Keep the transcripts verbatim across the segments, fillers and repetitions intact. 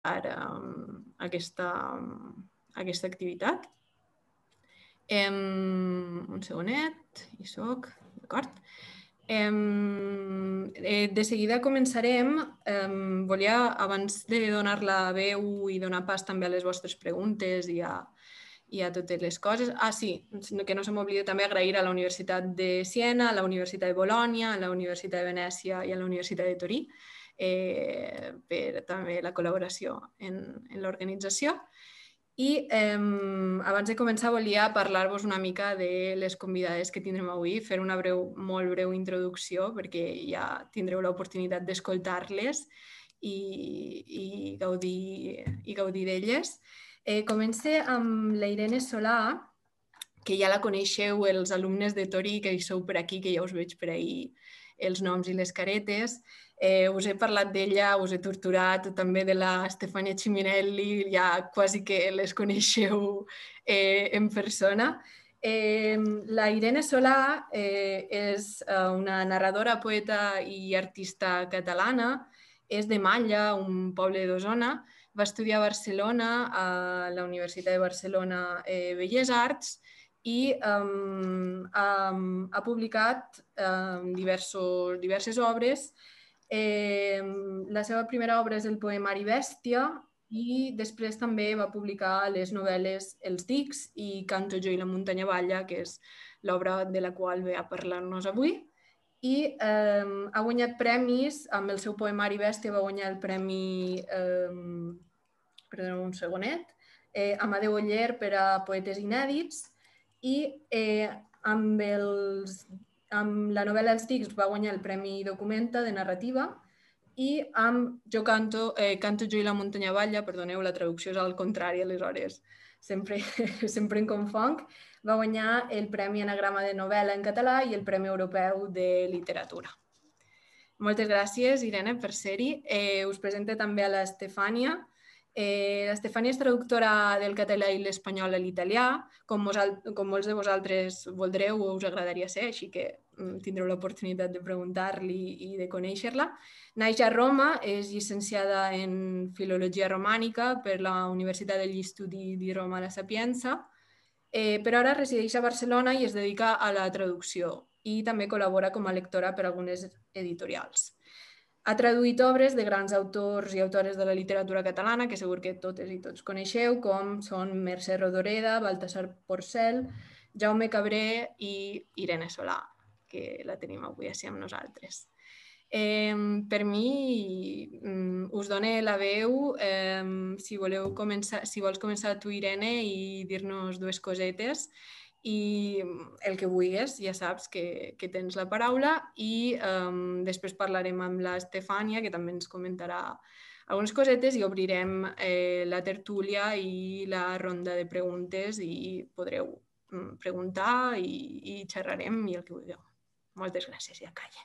ara aquesta, aquesta activitat. Um, un segonet, hi soc, d'acord. Um, eh, de seguida començarem. Um, volia, abans de donar la veu i donar pas també a les vostres preguntes i a, i a totes les coses. Ah, sí, que no se m'oblida també agrair a la Universitat de Siena, a la Universitat de Bologna, a la Universitat de Venècia i a la Universitat de Torí eh, per també la col·laboració en, en l'organització. I eh, abans de començar volia parlar-vos una mica de les convidades que tindrem avui, fer una breu, molt breu introducció perquè ja tindreu l'oportunitat d'escoltar-les i, i gaudir, i gaudir d'elles. Eh, comencé amb la Irene Solà, que ja la coneixeu els alumnes de Torí, que hi sou per aquí, que ja us veig per ahir els noms i les caretes. Eh, us he parlat d'ella, us he torturat, també de la Stefania Ciminelli, ja quasi que les coneixeu eh, en persona. Eh, la Irene Solà eh, és una narradora, poeta i artista catalana, és de Malla, un poble d'Osona, va estudiar a Barcelona, a la Universitat de Barcelona eh, Belles Arts, i um, um, ha publicat um, diversos, diverses obres. Eh, la seva primera obra és el poemari Bèstia i després també va publicar les novel·les Els dics i Canto jo i la muntanya balla, que és l'obra de la qual ve a parlar-nos avui. I eh, ha guanyat premis, amb el seu poemari Bèstia va guanyar el premi, eh, perdoneu un segonet, eh, Amadeu Oller per a poetes inèdits, i eh, amb, els, amb la novel·la Els dics va guanyar el Premi Documenta de narrativa i amb Jo canto, eh, canto jo i la muntanya balla, perdoneu, la traducció és al contrari, aleshores sempre, sempre em confonc, va guanyar el Premi Anagrama de novel·la en català i el Premi Europeu de Literatura. Moltes gràcies, Irene, per ser-hi. Eh, us presento també a l'Estefània. Eh, L'Estefània és traductora del català i l'espanyol a l'italià, com, com molts de vosaltres voldreu o us agradaria ser, així que mm, tindreu l'oportunitat de preguntar-li i de conèixer-la. Naix a Roma, és llicenciada en Filologia Romànica per la Universitat degli Studi di Roma La Sapienza, eh, però ara resideix a Barcelona i es dedica a la traducció i també col·labora com a lectora per a algunes editorials. Ha traduït obres de grans autors i autores de la literatura catalana, que segur que totes i tots coneixeu, com són Mercè Rodoreda, Baltasar Porcel, Jaume Cabré i Irene Solà, que la tenim avui així amb nosaltres. Eh, per mi, us dono la veu. Eh, si, voleu començar, si vols començar tu, Irene, i dir-nos dues cosetes, i el que vulguis, ja saps que, que tens la paraula, i um, després parlarem amb l'Estefània, que també ens comentarà algunes cosetes, i obrirem eh, la tertúlia i la ronda de preguntes i podreu um, preguntar i, i xerrarem i el que vulgueu. Moltes gràcies, ja calla.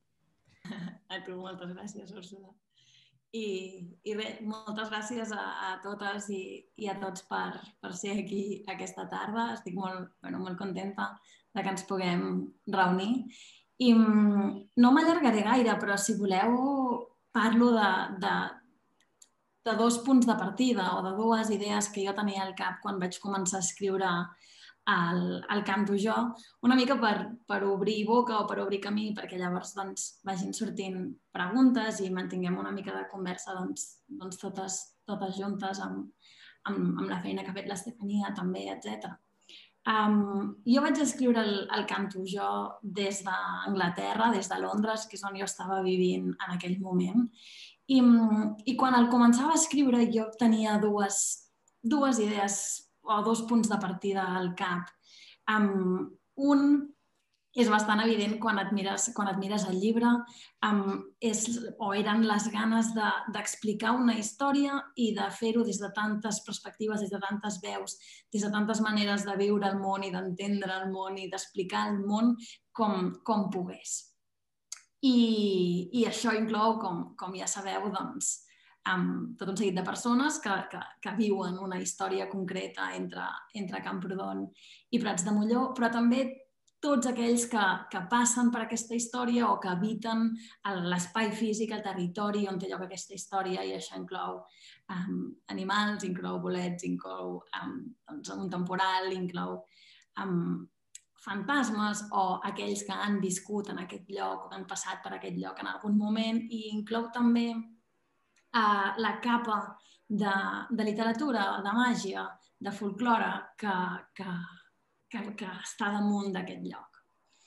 A tu, moltes gràcies, Úrsula. I, i bé, moltes gràcies a, a totes i, i a tots per, per ser aquí aquesta tarda. Estic molt, bueno, molt contenta de que ens puguem reunir. I no m'allargaré gaire, però si voleu parlo de, de, de dos punts de partida o de dues idees que jo tenia al cap quan vaig començar a escriure el, el Canto jo, una mica per, per obrir boca o per obrir camí, perquè llavors doncs, vagin sortint preguntes i mantinguem una mica de conversa doncs, doncs totes, totes juntes amb, amb, amb la feina que ha fet l'Estefania també, etcètera. Um, jo vaig escriure el, el Canto jo des d'Anglaterra, des de Londres, que és on jo estava vivint en aquell moment. I, i quan el començava a escriure jo tenia dues, dues idees o dos punts de partida al cap. Um, un és bastant evident quan et mires, quan et mires el llibre, um, és, o eren les ganes d'explicar de, una història i de fer-ho des de tantes perspectives, des de tantes veus, des de tantes maneres de viure el món i d'entendre el món i d'explicar el món com, com pogués. I, i això inclou, com, com ja sabeu, doncs, amb tot un seguit de persones que, que, que viuen una història concreta entre, entre Camprodon i Prats de Molló, però també tots aquells que, que passen per aquesta història o que habiten l'espai físic, el territori on té lloc aquesta història, i això inclou um, animals, inclou bolets, inclou um, doncs, un temporal, inclou um, fantasmes o aquells que han viscut en aquest lloc o que han passat per aquest lloc en algun moment, i inclou també uh, la capa de, de literatura, de màgia, de folklore que, que, que, que està damunt d'aquest lloc.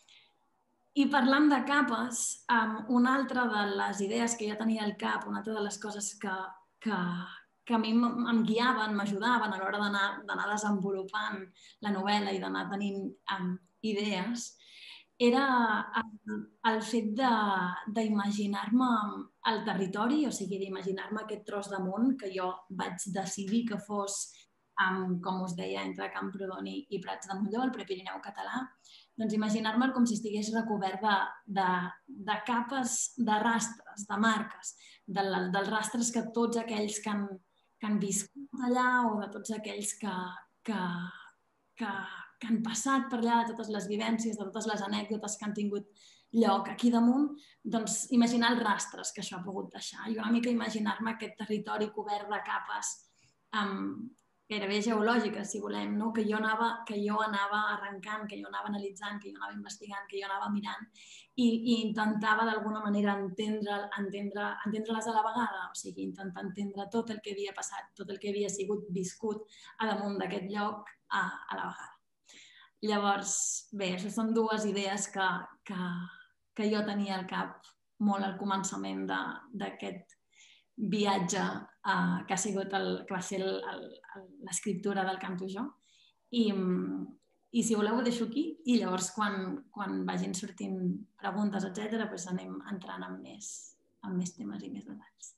I parlant de capes, um, una altra de les idees que jo tenia al cap, una altra de les coses que, que, que a mi em guiaven, m'ajudaven a l'hora d'anar desenvolupant la novel·la i d'anar tenint um, idees, era el, el fet d'imaginar-me el territori, o sigui, d'imaginar-me aquest tros de món que jo vaig decidir que fos, um, com us deia, entre Camprodon i, i Prats de Molló, el Prepirineu català, doncs imaginar-me'l com si estigués recobert de, de, de capes de rastres, de marques, de, dels rastres que tots aquells que han, que han viscut allà o de tots aquells que, que, que, que han passat per allà, de totes les vivències, de totes les anècdotes que han tingut lloc aquí damunt, doncs imaginar els rastres que això ha pogut deixar i una mica imaginar-me aquest territori cobert de capes um, gairebé geològiques, si volem, no? que, jo anava, que jo anava arrencant, que jo anava analitzant, que jo anava investigant, que jo anava mirant i, i intentava d'alguna manera entendre, entendre, entendre-les a la vegada, o sigui, intentar entendre tot el que havia passat, tot el que havia sigut viscut a damunt d'aquest lloc a, a la vegada. Llavors, bé, això són dues idees que, que, que jo tenia al cap molt al començament d'aquest viatge uh, que ha sigut el, que va ser l'escriptura del Canto Jo. I, i si voleu ho deixo aquí i llavors quan, quan vagin sortint preguntes, etcètera, doncs anem entrant en més, en més temes i més detalls.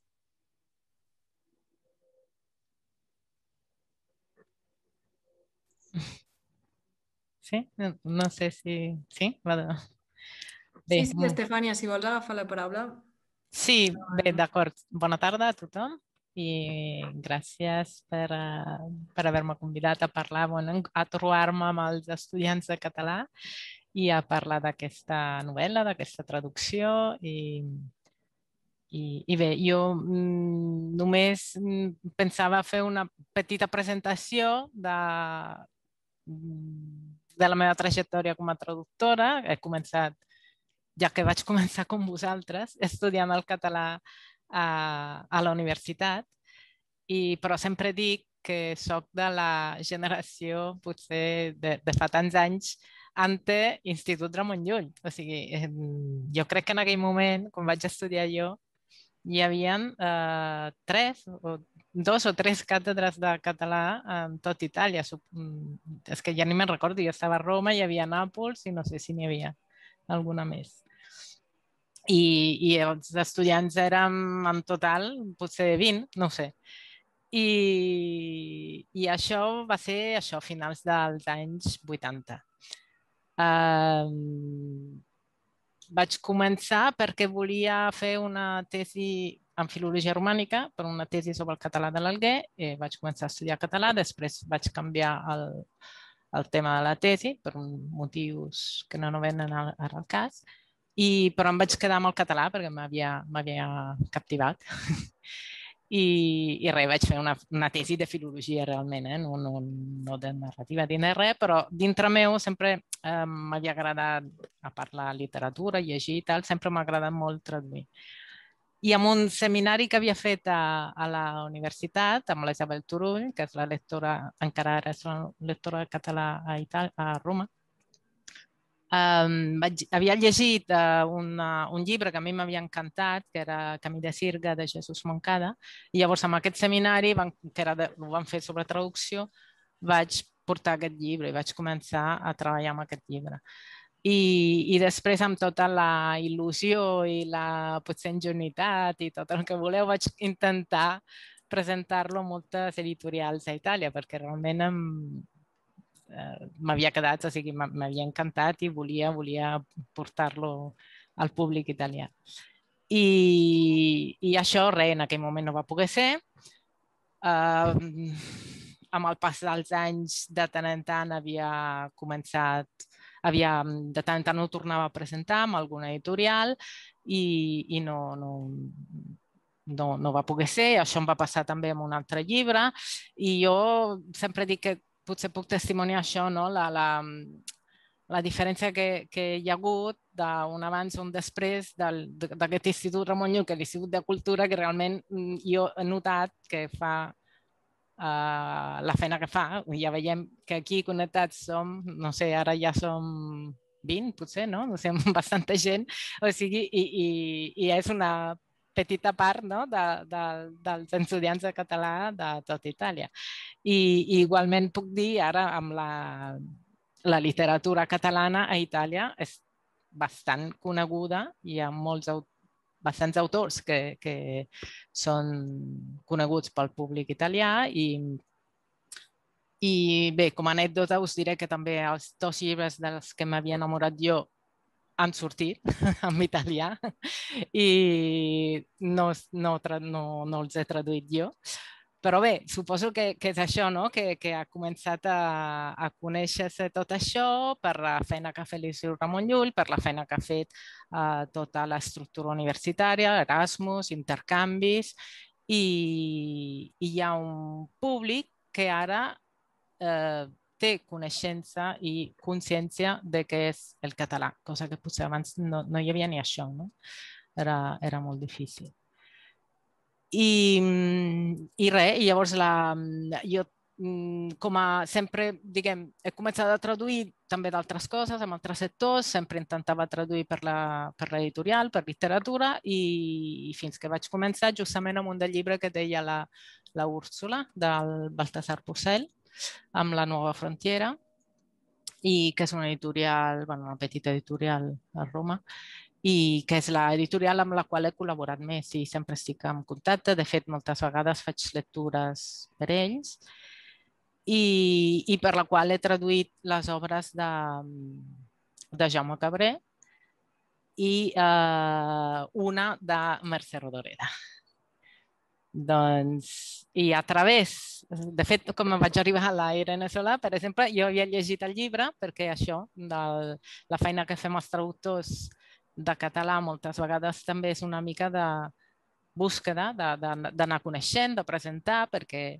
Sí? No, no sé si... Sí? Va de... Bé. Sí, sí, Estefània, si vols agafar la paraula. Sí, bé, d'acord. Bona tarda a tothom i gràcies per, uh, per haver-me convidat a parlar, bueno, a trobar-me amb els estudiants de català i a parlar d'aquesta novel·la, d'aquesta traducció i, i, i bé, jo mm, només pensava fer una petita presentació de, de la meva trajectòria com a traductora. He començat, ja que vaig començar com vosaltres, estudiant el català a, a la universitat, i, però sempre dic que soc de la generació, potser de, de fa tants anys, ante Institut Ramon Llull. O sigui, jo crec que en aquell moment, quan vaig estudiar jo, hi havia eh, tres, o, dos o tres càtedres de català en tot Itàlia. És que ja ni me'n recordo, jo estava a Roma, hi havia Nàpols i no sé si n'hi havia alguna més. I, i els estudiants érem en total potser vint, no ho sé. I, i això va ser això, a finals dels anys vuitanta. Uh, vaig començar perquè volia fer una tesi en filologia romànica, per una tesi sobre el català de l'Alguer. Eh, vaig començar a estudiar català, després vaig canviar el, el tema de la tesi per motius que no, no venen ara al cas. I, però em vaig quedar amb el català perquè m'havia captivat. I, i res, vaig fer una, una tesi de filologia realment, eh? no, no, no de narrativa ni de res, però dintre meu sempre eh, m'havia agradat, a part la literatura, llegir i tal, sempre m'ha agradat molt traduir. I amb un seminari que havia fet a, a la universitat, amb la Isabel Turull, que és la lectora, encara ara és la lectora de català a, Itàlia, a Roma, Um, vaig, havia llegit uh, una, un llibre que a mi m'havia encantat, que era Camí de Sirga, de Jesús Moncada, i llavors amb aquest seminari, van, que era de, ho van fer sobre traducció, vaig portar aquest llibre i vaig començar a treballar amb aquest llibre. I, i després, amb tota la il·lusió i la potser ingenuïtat i tot el que voleu, vaig intentar presentar-lo a moltes editorials a Itàlia, perquè realment em, Uh, m'havia quedat, o sigui, m'havia encantat i volia, volia portar-lo al públic italià. I, i això, res, en aquell moment no va poder ser. Uh, amb el pas dels anys, de tant en tant, havia començat havia, de tant en tant ho tornava a presentar amb alguna editorial i, i no, no, no, no va poder ser. Això em va passar també amb un altre llibre i jo sempre dic que potser puc testimoniar això, no? la, la, la diferència que, que hi ha hagut d'un abans o un després d'aquest Institut Ramon Llull, que és l'Institut de Cultura, que realment jo he notat que fa uh, la feina que fa. Ja veiem que aquí connectats som, no sé, ara ja som vint, potser, no? No sé, bastanta gent. O sigui, i, i, i és una petita part, no? de, de, dels estudiants de català de tota Itàlia. I, i igualment puc dir ara amb la, la literatura catalana a Itàlia és bastant coneguda, hi ha molts autors, bastants autors que, que són coneguts pel públic italià i, i bé, com a anècdota us diré que també els dos llibres dels que m'havia enamorat jo han sortit en italià i no, no, no, no els he traduït jo. Però bé, suposo que, que és això, no? que, que ha començat a, a conèixer-se tot això per la feina que ha fet l'Institut Ramon Llull, per la feina que ha fet uh, tota l'estructura universitària, Erasmus, intercanvis, i, i hi ha un públic que ara eh, té coneixença i consciència de què és el català, cosa que potser abans no, no hi havia ni això, no? Era, era molt difícil. I, i res, i llavors la, jo com a sempre, diguem, he començat a traduir també d'altres coses, amb altres sectors, sempre intentava traduir per l'editorial, per literatura, i, i fins que vaig començar justament amb un del llibre que deia la, la Úrsula, del Baltasar Porcel, amb La Nuova Frontiera, i que és una editorial, bueno, una petita editorial a Roma, i que és l'editorial amb la qual he col·laborat més i sempre estic en contacte. De fet, moltes vegades faig lectures per ells i, i per la qual he traduït les obres de, de Jaume Cabré i eh, una de Mercè Rodoreda. Doncs, i a través, de fet, com vaig arribar a la Irene Solà, per exemple, jo havia llegit el llibre perquè això, de la feina que fem els traductors de català moltes vegades també és una mica de búsqueda, d'anar coneixent, de presentar, perquè,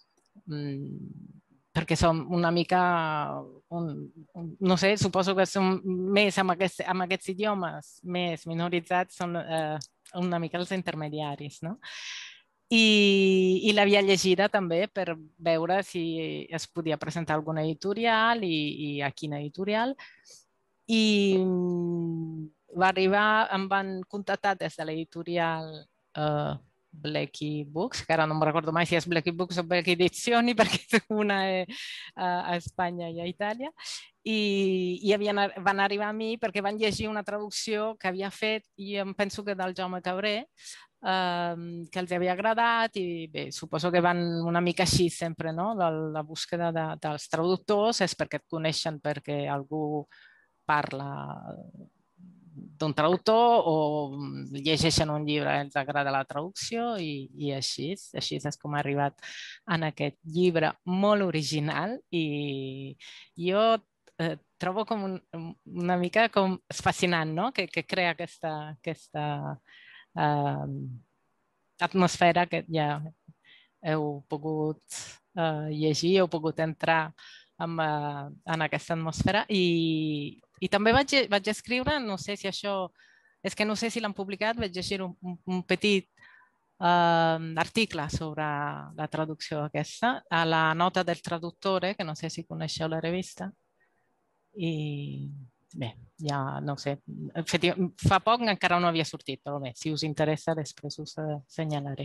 perquè som una mica, un, no sé, suposo que som més amb aquests, amb aquests idiomes més minoritzats, són eh, una mica els intermediaris, no? I, i l'havia llegida també per veure si es podia presentar alguna editorial i, i a quina editorial. I va arribar, em van contactar des de l'editorial uh, Blackie Books, que ara no em recordo mai si és Blackie Books o Blackie Edizioni, perquè una és a Espanya i a Itàlia, i, i havien, van arribar a mi perquè van llegir una traducció que havia fet, i em penso que del Jaume Cabré, Uh, que els havia agradat i bé, suposo que van una mica així sempre, no? La, la búsqueda de, dels traductors és perquè et coneixen perquè algú parla d'un traductor o llegeixen un llibre i els agrada la traducció i, i així, així és com ha arribat en aquest llibre molt original i jo eh, trobo com un, una mica com fascinant, no? Que, que crea aquesta, aquesta Uh, atmosfera que ja heu pogut uh, llegir, heu pogut entrar en, uh, en aquesta atmosfera i, i també vaig, vaig escriure, no sé si això, és que no sé si l'han publicat, vaig llegir un, un, un petit uh, article sobre la traducció aquesta, a la Nota del Traduttore, que no sé si coneixeu la revista, i bé, ja no sé, fa poc encara no havia sortit, però bé, si us interessa després us assenyalaré.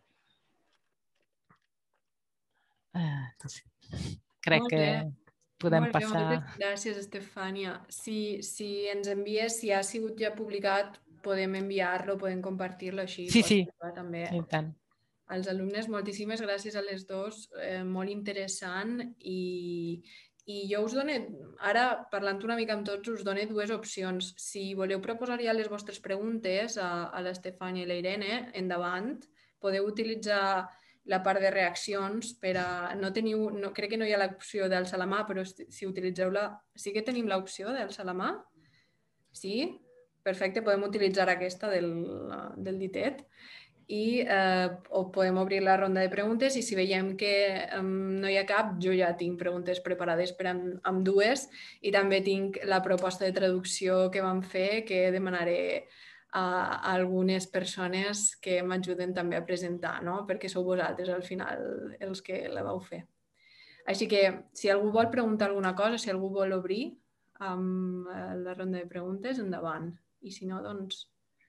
Uh, crec Molt que bé. podem Molt bé, passar... moltes gràcies, Estefània. Si, si ens envies, si ha sigut ja publicat, podem enviar-lo, podem compartir-lo així. Sí, sí, també. i tant. Als alumnes, moltíssimes gràcies a les dos, eh, molt interessant i, i jo us dono, ara parlant una mica amb tots, us dono dues opcions. Si voleu proposar ja les vostres preguntes a, a l'Estefània i la Irene, endavant, podeu utilitzar la part de reaccions per a... No teniu, no, crec que no hi ha l'opció d'alçar la mà, però si utilitzeu la... Sí que tenim l'opció d'alçar la mà? Sí? Perfecte, podem utilitzar aquesta del, del ditet i eh, o podem obrir la ronda de preguntes i si veiem que eh, no hi ha cap, jo ja tinc preguntes preparades per amb, amb dues i també tinc la proposta de traducció que vam fer que demanaré a, a algunes persones que m'ajuden també a presentar, no? Perquè sou vosaltres al final els que la vau fer. Així que si algú vol preguntar alguna cosa, si algú vol obrir amb la ronda de preguntes, endavant. I si no, doncs...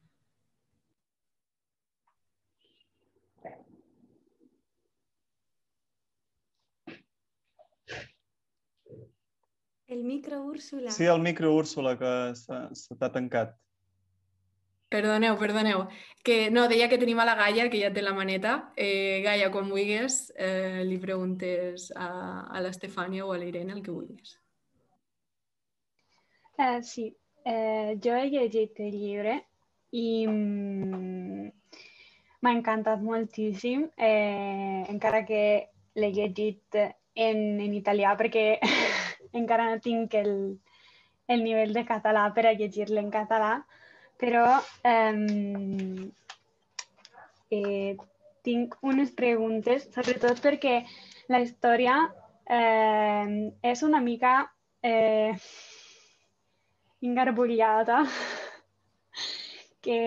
El micro, Úrsula. Sí, el micro, Úrsula, que se t'ha tancat. Perdoneu, perdoneu. Que no, deia que tenim a la Gaia, que ja té la maneta. Eh, Gaia, quan vulguis, eh, li preguntes a, a l'Estefània o a l'Irene el que vulguis. Eh, sí, eh, jo he llegit el llibre i mm, m'ha encantat moltíssim, eh, encara que l'he llegit en, en italià perquè encara no tinc el, el nivell de català per a llegir-lo en català, però eh, eh, tinc unes preguntes, sobretot perquè la història eh, és una mica eh, ingarbugliata, que,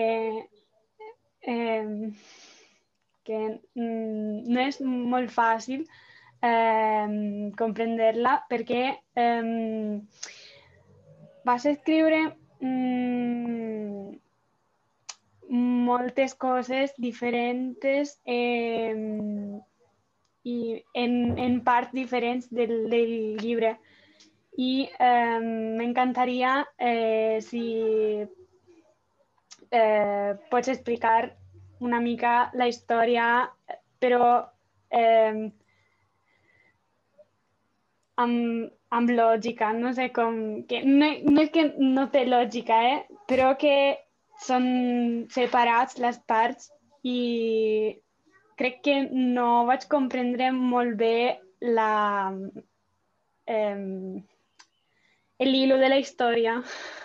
eh, que mm, no és molt fàcil eh, comprendre-la perquè eh, vas escriure mm, moltes coses diferents eh, i en, en parts diferents del, del llibre. I eh, m'encantaria eh, si eh, pots explicar una mica la història, però eh, amb, amb lògica, no sé com... Que, no, no és que no té lògica, eh? Però que són separats les parts i crec que no vaig comprendre molt bé la... Eh, el hilo de la història.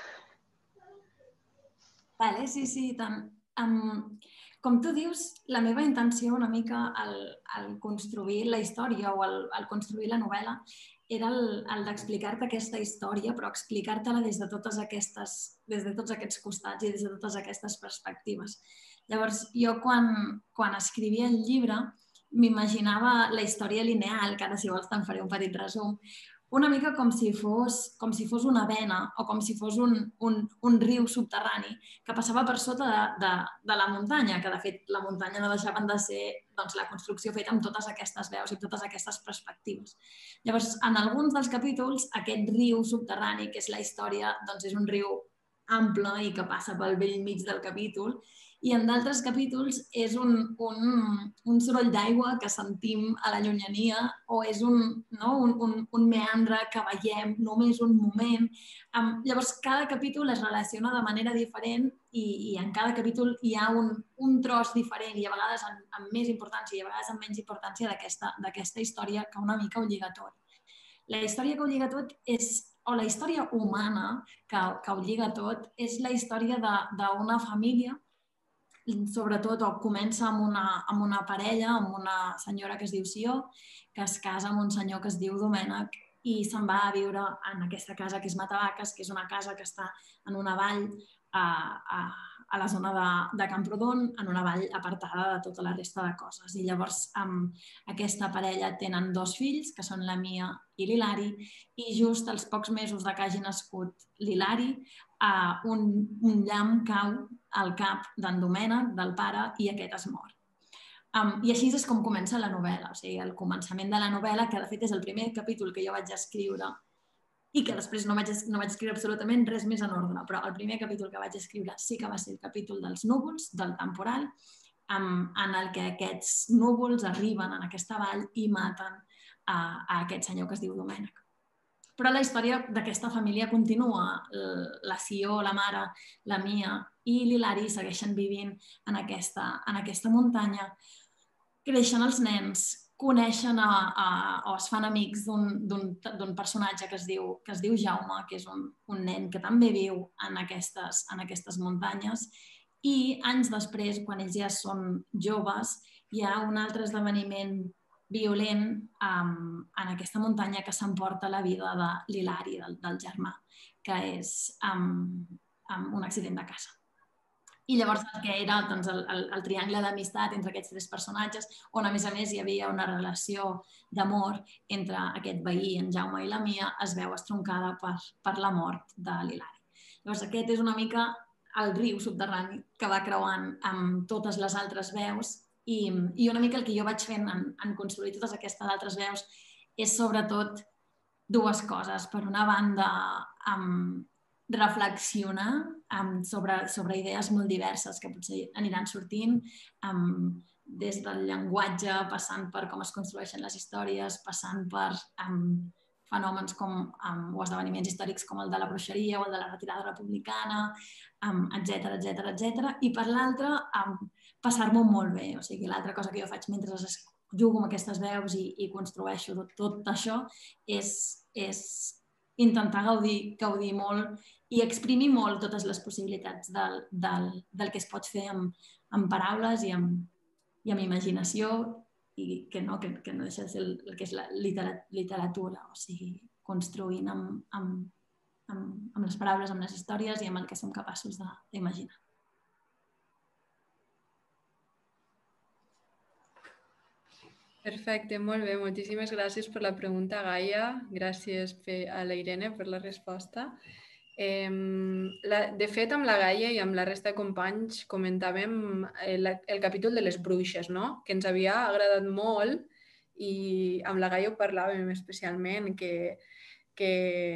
Vale, sí, sí, tant. Um, com tu dius, la meva intenció una mica al, al construir la història o al, al construir la novel·la era el, el d'explicar-te aquesta història, però explicar-te-la des de totes aquestes, des de tots aquests costats i des de totes aquestes perspectives. Llavors, jo quan, quan escrivia el llibre m'imaginava la història lineal, que ara si vols te'n faré un petit resum, una mica com si fos, com si fos una vena o com si fos un, un, un riu subterrani que passava per sota de, de, de la muntanya, que de fet la muntanya no deixaven de ser doncs, la construcció feta amb totes aquestes veus i totes aquestes perspectives. Llavors, en alguns dels capítols, aquest riu subterrani, que és la història, doncs és un riu ample i que passa pel bell mig del capítol, i en d'altres capítols és un, un, un soroll d'aigua que sentim a la llunyania o és un, no, un, un, un meandre que veiem només un moment. Um, llavors, cada capítol es relaciona de manera diferent i, i en cada capítol hi ha un, un tros diferent i a vegades amb, amb més importància i a vegades amb menys importància d'aquesta història que una mica ho lliga tot. La història que ho lliga tot és, o la història humana que, que ho lliga tot, és la història d'una família, sobretot o comença amb una, amb una parella, amb una senyora que es diu Sió, que es casa amb un senyor que es diu Domènec i se'n va a viure en aquesta casa que és Matavaques, que és una casa que està en una vall a, a, a la zona de, de Camprodon, en una vall apartada de tota la resta de coses. I llavors amb aquesta parella tenen dos fills, que són la Mia i l'Hilari, i just als pocs mesos de que hagi nascut l'Hilari, Uh, un, un llamp cau al cap d'en Domènec, del pare, i aquest es mor. Um, I així és com comença la novel·la, o sigui, el començament de la novel·la, que de fet és el primer capítol que jo vaig escriure i que després no vaig, no vaig escriure absolutament res més en ordre, però el primer capítol que vaig escriure sí que va ser el capítol dels núvols, del temporal, um, en el que aquests núvols arriben en aquesta vall i maten uh, a aquest senyor que es diu Domènec. Però la història d'aquesta família continua. La Sió, la mare, la Mia i l'Hilari segueixen vivint en aquesta, en aquesta muntanya creixen els nens, coneixen a, a, o es fan amics d'un personatge que es diu, que es diu Jaume, que és un, un nen que també viu en aquestes, en aquestes muntanyes, i anys després, quan ells ja són joves, hi ha un altre esdeveniment violent um, en aquesta muntanya que s'emporta la vida de l'Hilari, del, del germà, que és um, um, un accident de casa. I llavors el que era doncs, el, el, el triangle d'amistat entre aquests tres personatges, on a més a més hi havia una relació d'amor entre aquest veí, en Jaume i la Mia, es veu estroncada per, per la mort de l'Hilari. Llavors aquest és una mica el riu subterrani que va creuant amb totes les altres veus i, i una mica el que jo vaig fent en, en construir totes aquestes altres veus és sobretot dues coses. Per una banda, um, reflexionar um, sobre, sobre idees molt diverses que potser aniran sortint, um, des del llenguatge, passant per com es construeixen les històries, passant per um, fenòmens com, um, o esdeveniments històrics com el de la bruixeria o el de la retirada republicana, um, etcètera, etcètera, etcètera. I per l'altra, um, passar-m'ho molt bé. O sigui, l'altra cosa que jo faig mentre jugo amb aquestes veus i, i construeixo tot, tot això és, és intentar gaudir, gaudir molt i exprimir molt totes les possibilitats del, del, del que es pot fer amb, amb paraules i amb, i amb imaginació i que no, que, que no deixa de ser el, el que és la literatura, o sigui, construint amb, amb, amb, amb les paraules, amb les històries i amb el que som capaços d'imaginar. Perfecte, molt bé. Moltíssimes gràcies per la pregunta, Gaia. Gràcies a la Irene per la resposta. Eh, la, de fet, amb la Gaia i amb la resta de companys comentàvem el, el capítol de les bruixes, no? Que ens havia agradat molt i amb la Gaia ho parlàvem especialment, que, que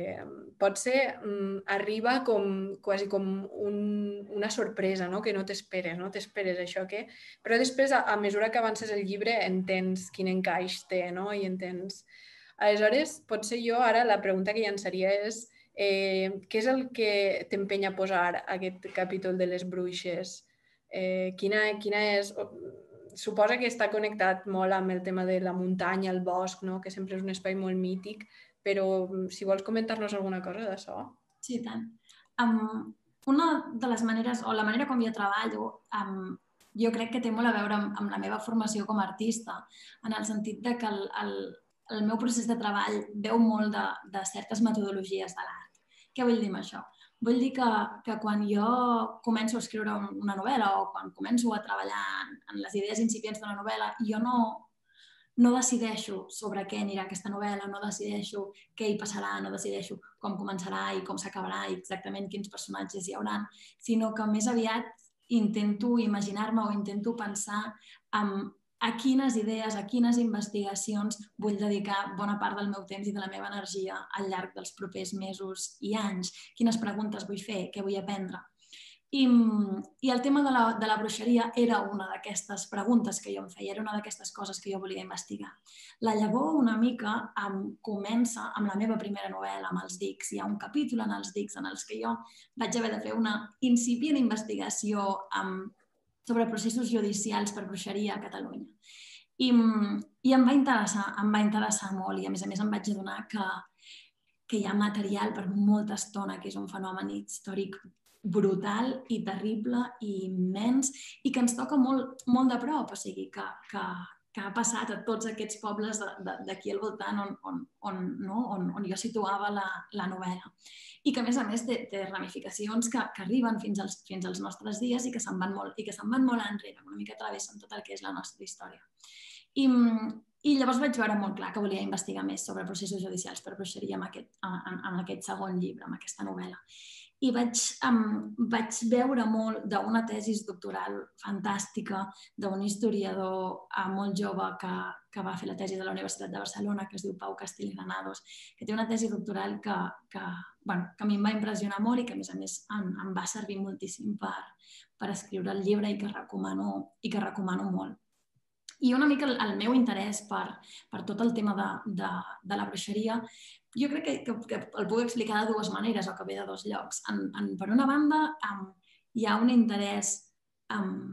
potser um, arriba com, quasi com un, una sorpresa, no? Que no t'esperes, no t'esperes això que... Però després, a, a mesura que avances el llibre, entens quin encaix té, no? I entens... Aleshores, potser jo ara la pregunta que llançaria és Eh, què és el que t'empenya a posar aquest capítol de les bruixes? Eh, quina, quina és... Suposa que està connectat molt amb el tema de la muntanya, el bosc, no? Que sempre és un espai molt mític, però si vols comentar-nos alguna cosa d'això. Sí, tant. Um, una de les maneres, o la manera com jo treballo, um, jo crec que té molt a veure amb, amb la meva formació com a artista, en el sentit de que el, el, el meu procés de treball veu molt de, de certes metodologies de l'art. Què vull dir amb això? Vull dir que, que quan jo començo a escriure una novel·la o quan començo a treballar en, en les idees incipients d'una novel·la, jo no, no decideixo sobre què anirà aquesta novel·la, no decideixo què hi passarà, no decideixo com començarà i com s'acabarà i exactament quins personatges hi haurà, sinó que més aviat intento imaginar-me o intento pensar en a quines idees, a quines investigacions vull dedicar bona part del meu temps i de la meva energia al llarg dels propers mesos i anys, quines preguntes vull fer, què vull aprendre. I, i el tema de la, de la bruixeria era una d'aquestes preguntes que jo em feia, era una d'aquestes coses que jo volia investigar. La llavor una mica um, comença amb la meva primera novel·la, amb els dics. Hi ha un capítol en els dics en els que jo vaig haver de fer una incipient investigació amb sobre processos judicials per bruixeria a Catalunya. I, i em va interessar, em va interessar molt i a més a més em vaig adonar que, que hi ha material per molta estona, que és un fenomen històric brutal i terrible i immens i que ens toca molt, molt de prop, o sigui, que, que, que ha passat a tots aquests pobles d'aquí al voltant on, on, on, no? on, on jo situava la, la novel·la. I que, a més a més, té, té ramificacions que, que arriben fins als, fins als nostres dies i que se'n van molt, i que se'n van molt enrere, una mica travessen tot el que és la nostra història. I, i llavors vaig veure molt clar que volia investigar més sobre processos judicials per bruixeria en aquest, en, en aquest segon llibre, en aquesta novel·la. I vaig, um, vaig veure molt d'una tesis doctoral fantàstica d'un historiador uh, molt jove que, que va fer la tesi de la Universitat de Barcelona, que es diu Pau Castell i Granados, que té una tesi doctoral que, que, bueno, que a mi em va impressionar molt i que, a més a més, em, em va servir moltíssim per, per escriure el llibre i que recomano, i que recomano molt. I una mica el, el meu interès per, per tot el tema de, de, de la bruixeria, jo crec que, que, que el puc explicar de dues maneres o que ve de dos llocs. En, en, per una banda, um, hi ha un interès um,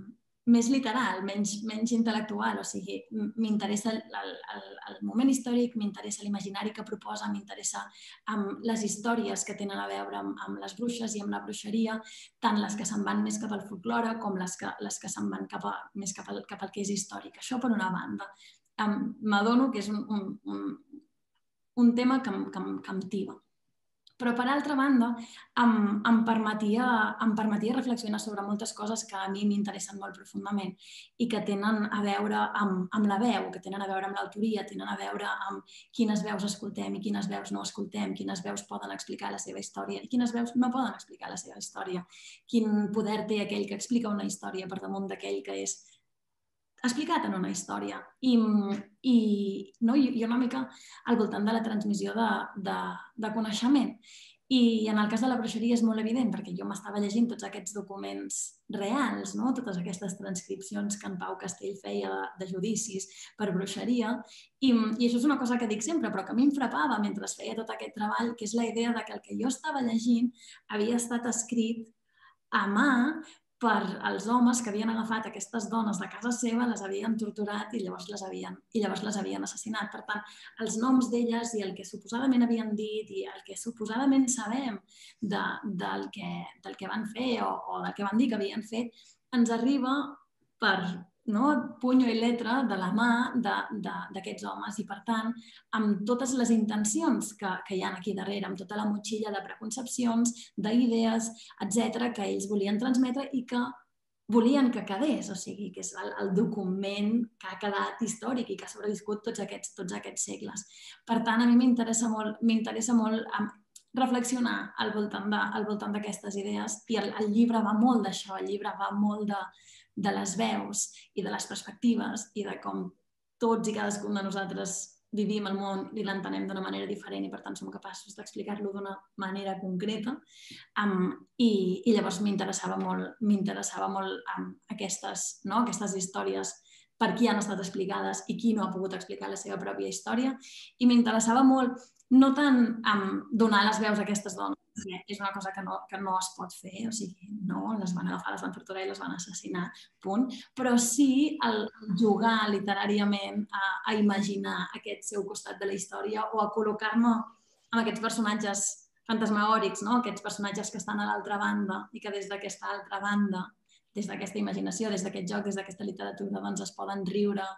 més literal, menys, menys intel·lectual, o sigui, m'interessa el, el, el moment històric, m'interessa l'imaginari que proposa, m'interessa um, les històries que tenen a veure amb, amb les bruixes i amb la bruixeria, tant les que se'n van més cap al folklore com les que, les que se'n van cap a, més cap al, cap al que és històric. Això per una banda. Um, M'adono que és un, un, un, un tema que, que, que em tiba. Però, per altra banda, em, em, permetia, em permetia reflexionar sobre moltes coses que a mi m'interessen molt profundament i que tenen a veure amb, amb la veu, que tenen a veure amb l'autoria, tenen a veure amb quines veus escoltem i quines veus no escoltem, quines veus poden explicar la seva història i quines veus no poden explicar la seva història, quin poder té aquell que explica una història per damunt d'aquell que és explicat en una història i, i, no, i una mica al voltant de la transmissió de, de, de coneixement. I en el cas de la bruixeria és molt evident perquè jo m'estava llegint tots aquests documents reals, no? Totes aquestes transcripcions que en Pau Castell feia de, de judicis per bruixeria i, i això és una cosa que dic sempre però que a mi em frapava mentre feia tot aquest treball, que és la idea de que el que jo estava llegint havia estat escrit a mà per als homes que havien agafat aquestes dones de casa seva, les havien torturat i llavors les havien, i llavors les havien assassinat. Per tant, els noms d'elles i el que suposadament havien dit i el que suposadament sabem de, del, que, del que van fer o, o del que van dir que havien fet, ens arriba per no, punyo i letra de la mà d'aquests homes i, per tant, amb totes les intencions que, que hi ha aquí darrere, amb tota la motxilla de preconcepcions, d'idees, etcètera, que ells volien transmetre i que volien que quedés, o sigui, que és el, el document que ha quedat històric i que ha sobreviscut tots aquests, tots aquests segles. Per tant, a mi m'interessa molt, m'interessa molt um, reflexionar al voltant de, al voltant d'aquestes idees i el, el llibre va molt d'això, el llibre va molt de de les veus i de les perspectives i de com tots i cadascun de nosaltres vivim el món i l'entenem d'una manera diferent i per tant som capaços d'explicar-lo d'una manera concreta um, i, i llavors m'interessava molt, m'interessava molt um, aquestes, no? aquestes històries per qui han estat explicades i qui no ha pogut explicar la seva pròpia història i m'interessava molt no tant um, donar les veus a aquestes dones, és una cosa que no, que no es pot fer, o sigui, no, les van agafar, les van torturar i les van assassinar, punt. Però sí el jugar literàriament a, a imaginar aquest seu costat de la història o a col·locar-me amb aquests personatges fantasmagòrics, no? Aquests personatges que estan a l'altra banda i que des d'aquesta altra banda, des d'aquesta imaginació, des d'aquest joc, des d'aquesta literatura, doncs es poden riure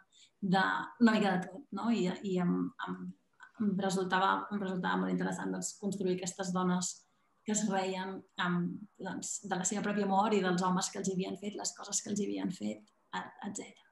d'una mica de tot, no? I, i em, em, em, resultava, em resultava molt interessant doncs, construir aquestes dones que es reien amb, doncs, de la seva pròpia mort i dels homes que els havien fet, les coses que els havien fet, etcètera.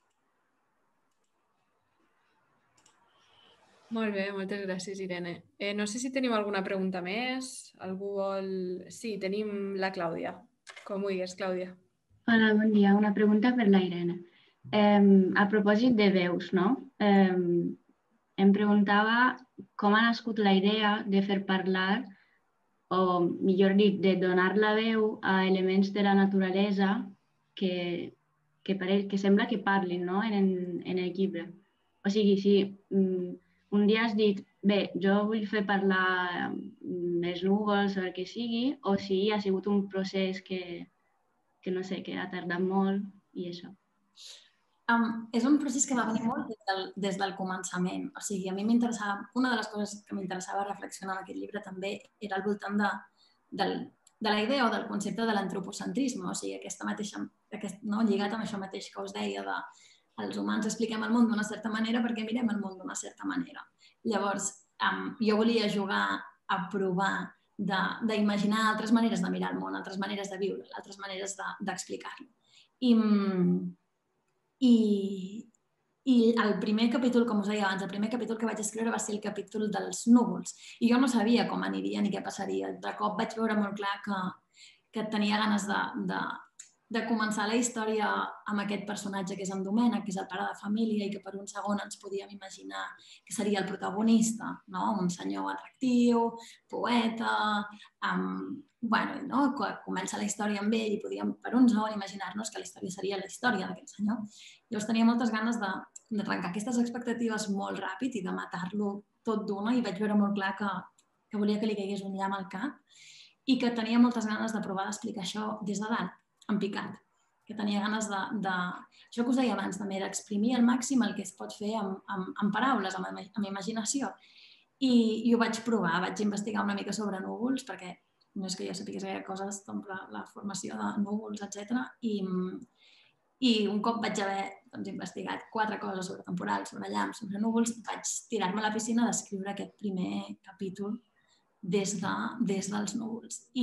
Molt bé, moltes gràcies, Irene. Eh, no sé si tenim alguna pregunta més. Algú vol... Sí, tenim la Clàudia. Com ho digues, Clàudia? Hola, bon dia. Una pregunta per la Irene. Eh, a propòsit de veus, no? Eh, em preguntava com ha nascut la idea de fer parlar o, millor dit, de donar la veu a elements de la naturalesa que, que, pare... que sembla que parlin, no? en, en el llibre. O sigui, si mm, un dia has dit, bé, jo vull fer parlar els núvols o el que sigui, o si ha sigut un procés que, que no sé, que ha tardat molt i això. Um, és un procés que va venir molt des del, des del començament. O sigui, a mi m'interessava, una de les coses que m'interessava reflexionar en aquest llibre també era al voltant de, del, de la idea o del concepte de l'antropocentrisme, o sigui, aquesta mateixa, aquest, no, lligat amb això mateix que us deia de els humans expliquem el món d'una certa manera perquè mirem el món d'una certa manera. Llavors, um, jo volia jugar a provar d'imaginar altres maneres de mirar el món, altres maneres de viure, altres maneres d'explicar-lo. I, i, I el primer capítol, com us deia abans, el primer capítol que vaig escriure va ser el capítol dels núvols. I jo no sabia com aniria ni què passaria. De cop vaig veure molt clar que, que tenia ganes de, de, de començar la història amb aquest personatge que és en Domènec, que és el pare de família i que per un segon ens podíem imaginar que seria el protagonista, no? Un senyor atractiu, poeta, amb... Bueno, no? Comença la història amb ell i podíem per un segon imaginar-nos que la història seria la història d'aquest senyor. Llavors tenia moltes ganes de, de trencar aquestes expectatives molt ràpid i de matar-lo tot d'una i vaig veure molt clar que, que volia que li caigués un llamp al cap i que tenia moltes ganes de provar d'explicar això des de dalt, en picat. que tenia ganes de, de... Això que us deia abans, també, d'exprimir al màxim el que es pot fer amb, amb, amb paraules, amb, amb imaginació. I, I ho vaig provar, vaig investigar una mica sobre núvols, perquè no és que jo sapigués gaire coses sobre la formació de núvols, etcètera. I, I un cop vaig haver doncs, investigat quatre coses sobre temporals, sobre llamps, sobre núvols, vaig tirar-me a la piscina d'escriure aquest primer capítol des, de, des dels núvols. I,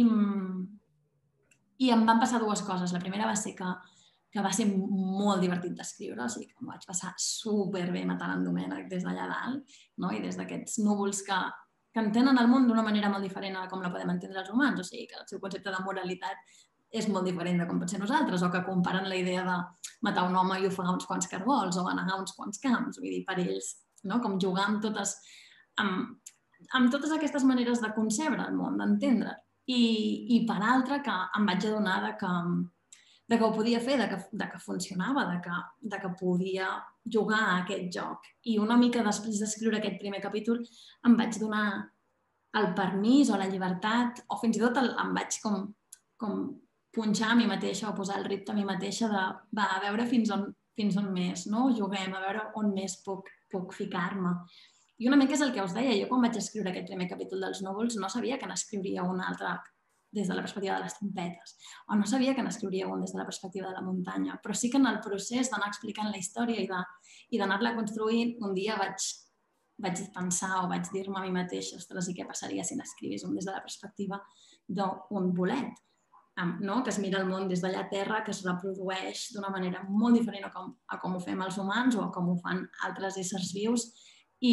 I em van passar dues coses. La primera va ser que, que va ser molt divertit d'escriure, o sigui que em vaig passar superbé matant en Domènec des d'allà dalt, no? I des d'aquests núvols que, que entenen el món d'una manera molt diferent a com la podem entendre els humans, o sigui que el seu concepte de moralitat és molt diferent de com pot ser nosaltres, o que comparen la idea de matar un home i ofegar uns quants cargols o anegar uns quants camps, vull dir, per ells, no? Com jugar amb totes, amb, amb totes aquestes maneres de concebre el món, d'entendre'l. I, i per altra, que em vaig adonar de que, de que ho podia fer, de que, de que funcionava, de que, de que podia jugar a aquest joc. I una mica després d'escriure aquest primer capítol em vaig donar el permís o la llibertat, o fins i tot el, em vaig com, com punxar a mi mateixa o posar el repte a mi mateixa de va, a veure fins on, fins on més, no? Juguem, a veure on més puc, puc ficar-me. I una mica és el que us deia, jo quan vaig escriure aquest primer capítol dels núvols no sabia que n'escriuria un altre des de la perspectiva de les trompetes, o no sabia que n'escriuria un des de la perspectiva de la muntanya, però sí que en el procés d'anar explicant la història i de, i d'anar-la construint, un dia vaig, vaig pensar o vaig dir-me a mi mateixa, ostres, i què passaria si n'escrivís un des de la perspectiva d'un bolet, no? Que es mira el món des d'allà a terra, que es reprodueix d'una manera molt diferent a com, a com ho fem els humans o a com ho fan altres éssers vius. I,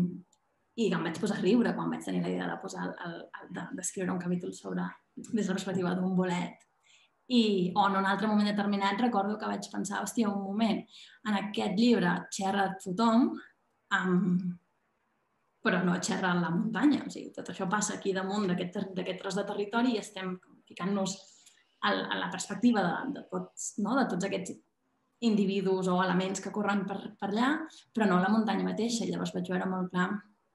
i em vaig posar a riure quan vaig tenir la idea de posar el, el, d'escriure un capítol sobre, des de la perspectiva d'un bolet. I o en un altre moment determinat recordo que vaig pensar, hòstia, un moment, en aquest llibre xerra tothom, um, però no xerra la muntanya. O sigui, tot això passa aquí damunt d'aquest tros de territori i estem ficant-nos a, a la perspectiva de, de, tots, no? de tots aquests individus o elements que corren per, per allà, però no la muntanya mateixa. I llavors vaig veure molt clar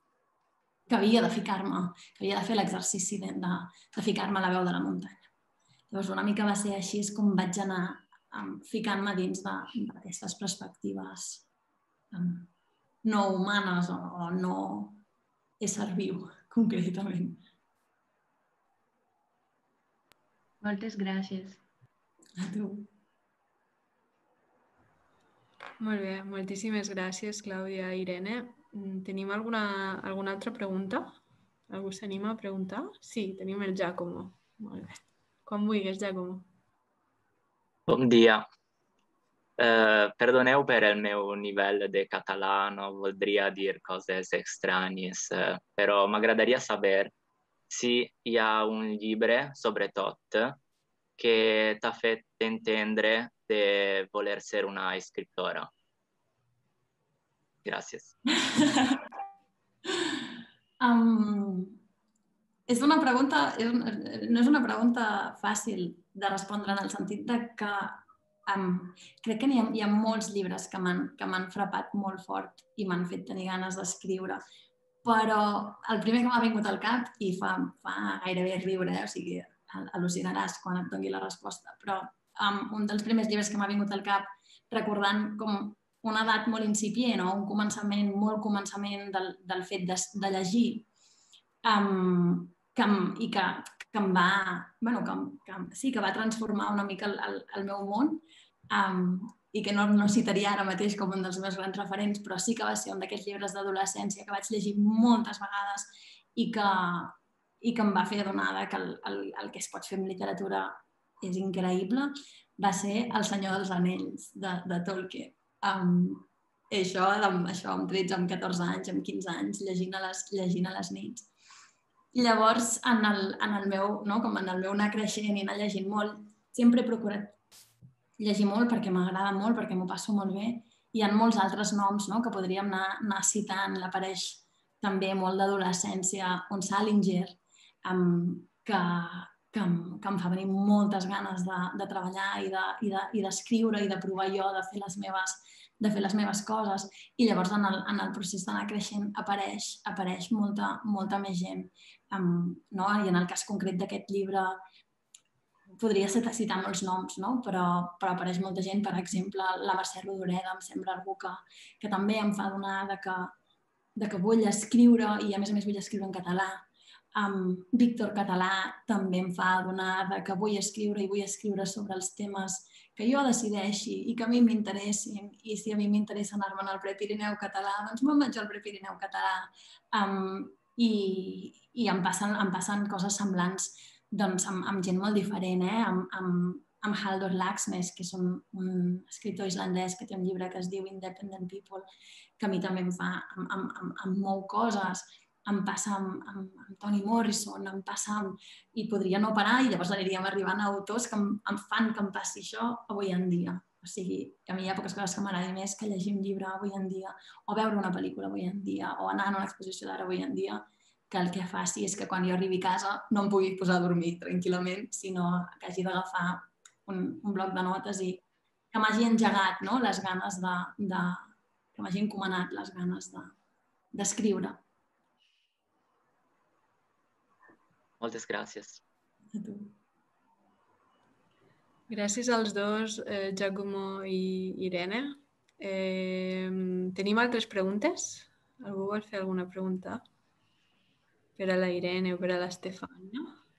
que havia de ficar-me, que havia de fer l'exercici de, de, de ficar-me a la veu de la muntanya. Llavors una mica va ser així com vaig anar um, ficant-me dins d'aquestes perspectives um, no humanes o, o no ésser viu, concretament. Moltes gràcies. A tu. Molt bé, moltíssimes gràcies, Clàudia i Irene. Tenim alguna, alguna altra pregunta? Algú s'anima a preguntar? Sí, tenim el Giacomo. Molt bé. Quan vulguis, Giacomo. Bon dia. Eh, perdoneu per el meu nivell de català, no voldria dir coses estranyes, eh, però m'agradaria saber si hi ha un llibre, sobretot, que t'ha fet entendre de voler ser una escriptora. Gràcies. um, és una pregunta, és una, no és una pregunta fàcil de respondre en el sentit de que um, crec que hi ha, hi ha molts llibres que m'han que m'han frapat molt fort i m'han fet tenir ganes d'escriure. Però el primer que m'ha vingut al cap, i fa, fa gairebé riure, eh? O sigui, al·lucinaràs quan et doni la resposta, però um, un dels primers llibres que m'ha vingut al cap recordant com una edat molt incipient o un començament, molt començament del, del fet de, de llegir um, que, i que, que em va, bueno, que, que, sí, que va transformar una mica el, el, el meu món um, i que no, no citaria ara mateix com un dels meus grans referents, però sí que va ser un d'aquests llibres d'adolescència que vaig llegir moltes vegades i que, i que em va fer adonar que el, el, el que es pot fer amb literatura és increïble, va ser El Senyor dels Anells, de, de Tolkien. Um, això, amb, això amb tretze, amb catorze anys, amb quinze anys, llegint a les, llegint a les nits. I llavors, en el, en el meu, no, com en el meu anar creixent i anar llegint molt, sempre he procurat llegir molt perquè m'agrada molt, perquè m'ho passo molt bé. Hi ha molts altres noms, no, que podríem anar, anar citant. L'apareix també molt d'adolescència, un Salinger, um, que, que, em, que em fa venir moltes ganes de, de treballar i d'escriure de, i, de, i de provar jo de fer les meves, de fer les meves coses. I llavors en el, en el procés d'anar creixent apareix, apareix molta, molta més gent. Um, no? I en el cas concret d'aquest llibre podria citar molts noms, no? però, però apareix molta gent, per exemple, la Mercè Rodoreda, em sembla algú que, que també em fa donar de que, de que vull escriure i a més a més vull escriure en català. Um, Víctor Català també em fa donar de que vull escriure i vull escriure sobre els temes que jo decideixi i que a mi m'interessin, i si a mi m'interessa anar-me'n al Prepirineu català, doncs me'n vaig al Prepirineu català. Um, i, i em passen, em passen coses semblants doncs, amb, amb gent molt diferent, eh? amb, amb, amb Halldór Laxness, que és un, un escriptor islandès que té un llibre que es diu Independent People, que a mi també em fa, em, em, em, em mou coses, em passa amb, amb, amb Toni Morrison, em passa amb... i podria no parar i llavors aniríem arribant a autors que em, em fan que em passi això avui en dia. O sigui, a mi hi ha poques coses que m'agradi més que llegir un llibre avui en dia, o veure una pel·lícula avui en dia, o anar a una exposició d'art avui en dia, que el que faci és que quan jo arribi a casa no em pugui posar a dormir tranquil·lament, sinó que hagi d'agafar un, un bloc de notes i que m'hagi engegat, no? les ganes de, de... que m'hagi encomanat les ganes d'escriure. De, Moltes gràcies. A tu. Gràcies als dos, eh, Giacomo i Irene. Eh, tenim altres preguntes? Algú vol fer alguna pregunta? Per a la Irene o per a l'Estefania?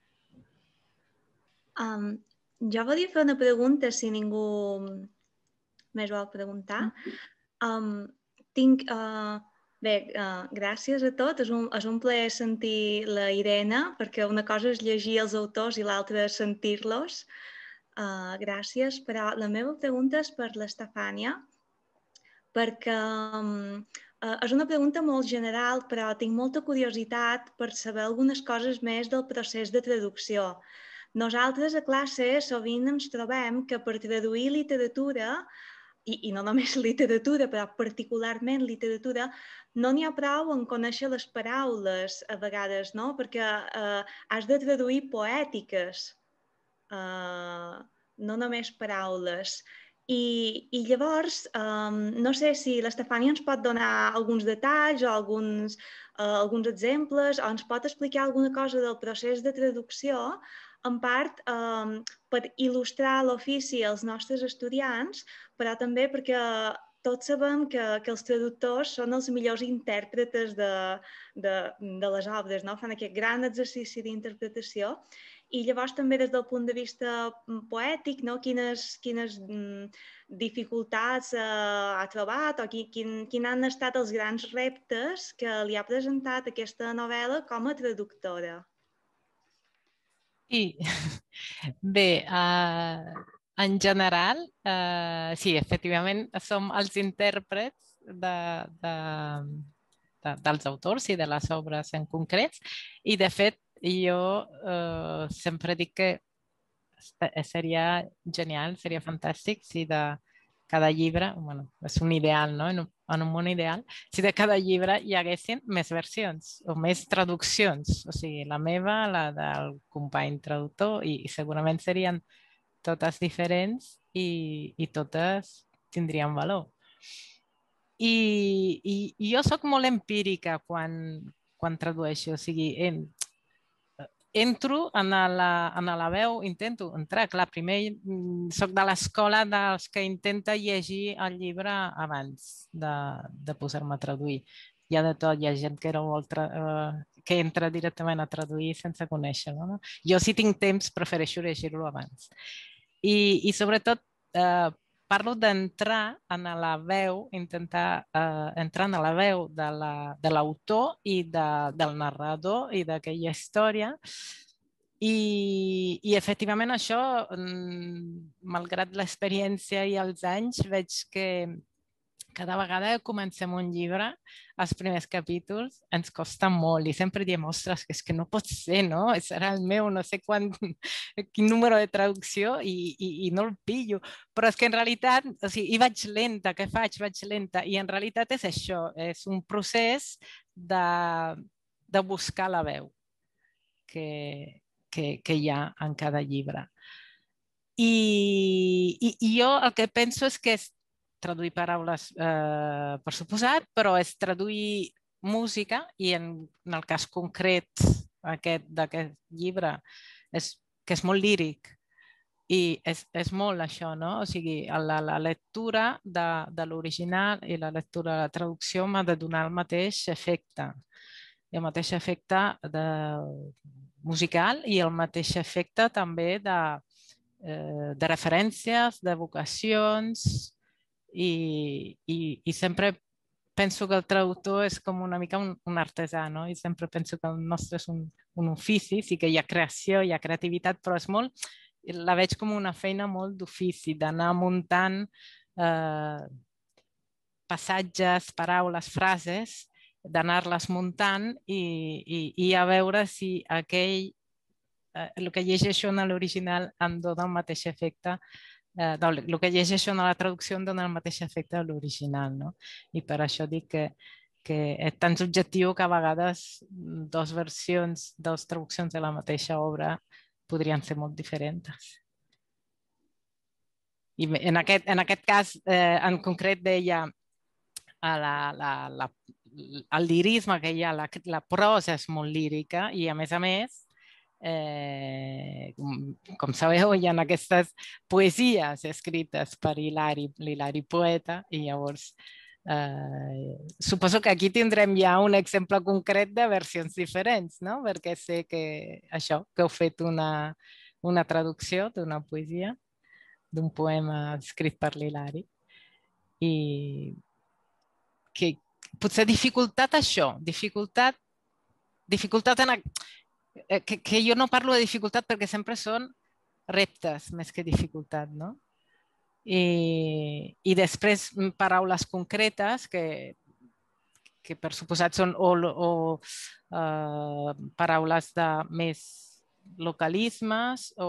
Um, jo volia fer una pregunta, si ningú més vol preguntar. Um, tinc... Uh, bé, uh, gràcies a tots. És un, és un plaer sentir la Irene, perquè una cosa és llegir els autors i l'altra és sentir-los. Uh, gràcies, però la meva pregunta és per l'Estefania, perquè um, uh, és una pregunta molt general, però tinc molta curiositat per saber algunes coses més del procés de traducció. Nosaltres a classe sovint ens trobem que per traduir literatura, i, i no només literatura, però particularment literatura, no n'hi ha prou en conèixer les paraules a vegades, no? Perquè uh, has de traduir poètiques, uh, no només paraules. I, i llavors, um, no sé si l'Estefania ens pot donar alguns detalls o alguns, uh, alguns exemples, o ens pot explicar alguna cosa del procés de traducció, en part um, per il·lustrar l'ofici als nostres estudiants, però també perquè tots sabem que, que els traductors són els millors intèrpretes de, de, de les obres, no? Fan aquest gran exercici d'interpretació. I llavors també des del punt de vista poètic, no? quines, quines mm, dificultats eh, ha trobat o quin, quin, quin han estat els grans reptes que li ha presentat aquesta novel·la com a traductora. Sí, bé, uh, en general, uh, sí, efectivament som els intèrprets de, de, de, dels autors i de les obres en concrets, i de fet jo uh, sempre dic que seria genial, seria fantàstic si de cada llibre, bueno, és un ideal, no? En un, en un món ideal, si de cada llibre hi haguessin més versions o més traduccions, o sigui, la meva, la del company traductor, i, i segurament serien totes diferents i, i totes tindrien valor. I, i, i jo soc molt empírica quan, quan tradueixo, o sigui, en, entro en la, en la veu, intento entrar, clar, primer soc de l'escola dels que intenta llegir el llibre abans de, de posar-me a traduir. Hi ha de tot, hi ha gent que, era molt, uh, que entra directament a traduir sense conèixer-lo. No? Jo, si tinc temps, prefereixo llegir-lo abans. I, i sobretot, uh, parlo d'entrar en la veu, intentar uh, entrar en la veu de l'autor i de, del narrador i d'aquella història. I, i efectivament això, malgrat l'experiència i els anys, veig que cada vegada que comencem un llibre, els primers capítols ens costa molt i sempre diem, ostres, que és que no pot ser, no? Serà el meu no sé quant, quin número de traducció i, i, i no el pillo. Però és que en realitat, o sigui, i vaig lenta, què faig? Vaig lenta. I en realitat és això, és un procés de, de buscar la veu que, que, que hi ha en cada llibre. I, i, i jo el que penso és que és traduir paraules, eh, per suposat, però és traduir música i en, en el cas concret aquest d'aquest llibre és que és molt líric, I és, és molt això, no? O sigui, la, la lectura de, de l'original i la lectura de la traducció m'ha de donar el mateix efecte. El mateix efecte de musical i el mateix efecte també de, eh, de referències, d'evocacions i, i, i sempre penso que el traductor és com una mica un, un artesà, no? I sempre penso que el nostre és un, un ofici, sí que hi ha creació, hi ha creativitat, però és molt, la veig com una feina molt d'ofici, d'anar muntant eh, passatges, paraules, frases, d'anar-les muntant i, i, i a veure si aquell, eh, el que llegeixo en l'original em dona el mateix efecte, eh, el que llegeixo en la traducció em dona el mateix efecte a l'original, no? I per això dic que, que és tan subjectiu que a vegades dues versions, dues traduccions de la mateixa obra podrien ser molt diferents. I en aquest, en aquest cas, eh, en concret, deia la, la, la, el lirisme que hi ha, la, la prosa és molt lírica i, a més a més, eh, com, com sabeu, hi ha aquestes poesies escrites per Hilari, l'Hilari poeta, i llavors eh, suposo que aquí tindrem ja un exemple concret de versions diferents, no? Perquè sé que això, que heu fet una, una traducció d'una poesia, d'un poema escrit per l'Hilari. I que potser dificultat això, dificultat, dificultat en... Que, que jo no parlo de dificultat perquè sempre són reptes més que dificultat, no? I, i després paraules concretes que, que per suposat són o, o uh, paraules de més localismes o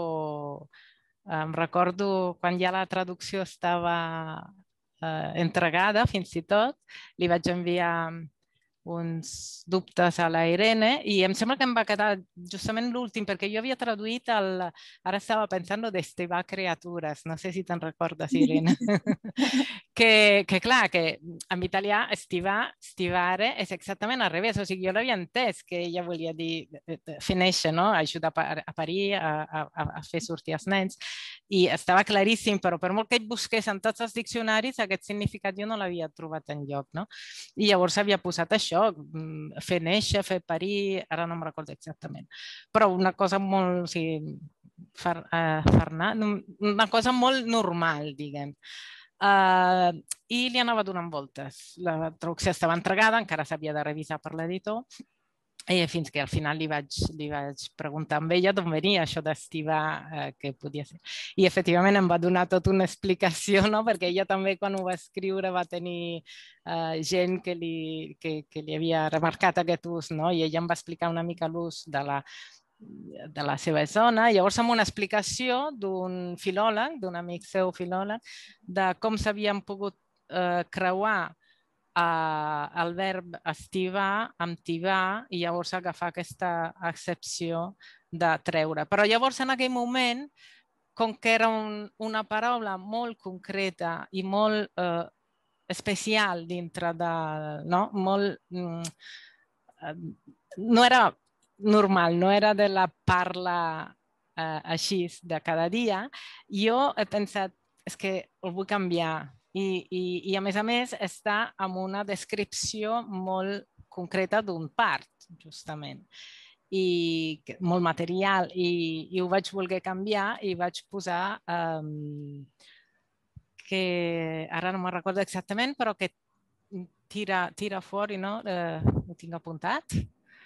em recordo quan ja la traducció estava eh, entregada, fins i tot, li vaig enviar uns dubtes a la Irene i em sembla que em va quedar justament l'últim, perquè jo havia traduït el... Ara estava pensant d'estivar criatures, no sé si te'n recordes, Irene. que, que clar, que en italià estivar, stivare és exactament al revés, o sigui, jo l'havia entès que ella volia dir fer néixer, no? Ajudar a parir, a, a, a fer sortir els nens, i estava claríssim, però per molt que ell busqués en tots els diccionaris, aquest significat jo no l'havia trobat enlloc, no? I llavors havia posat això, fer néixer, fer parir, ara no em recordo exactament, però una cosa molt, o sigui, far, uh, farnar, una cosa molt normal, diguem. Uh, I li anava donant voltes. La traducció estava entregada, encara s'havia de revisar per l'editor, i fins que al final li vaig, li vaig preguntar amb ella d'on venia això d'estivar, eh, què podia ser. I efectivament em va donar tota una explicació, no? Perquè ella també quan ho va escriure va tenir eh, gent que li, que, que li havia remarcat aquest ús, no? I ella em va explicar una mica l'ús de la, de la seva zona. Llavors amb una explicació d'un filòleg, d'un amic seu filòleg, de com s'havien pogut eh, creuar Uh, el verb estivar amb tibar i llavors agafar aquesta excepció de treure. Però llavors en aquell moment, com que era un, una paraula molt concreta i molt uh, especial dintre de... No, molt, uh, no era normal, no era de la parla uh, així de cada dia, jo he pensat, és que el vull canviar. I, i, i a més a més està amb una descripció molt concreta d'un part, justament, i molt material, i, i ho vaig voler canviar i vaig posar um, que ara no me'n recordo exactament, però que tira, tira fora, no? Uh, ho tinc apuntat.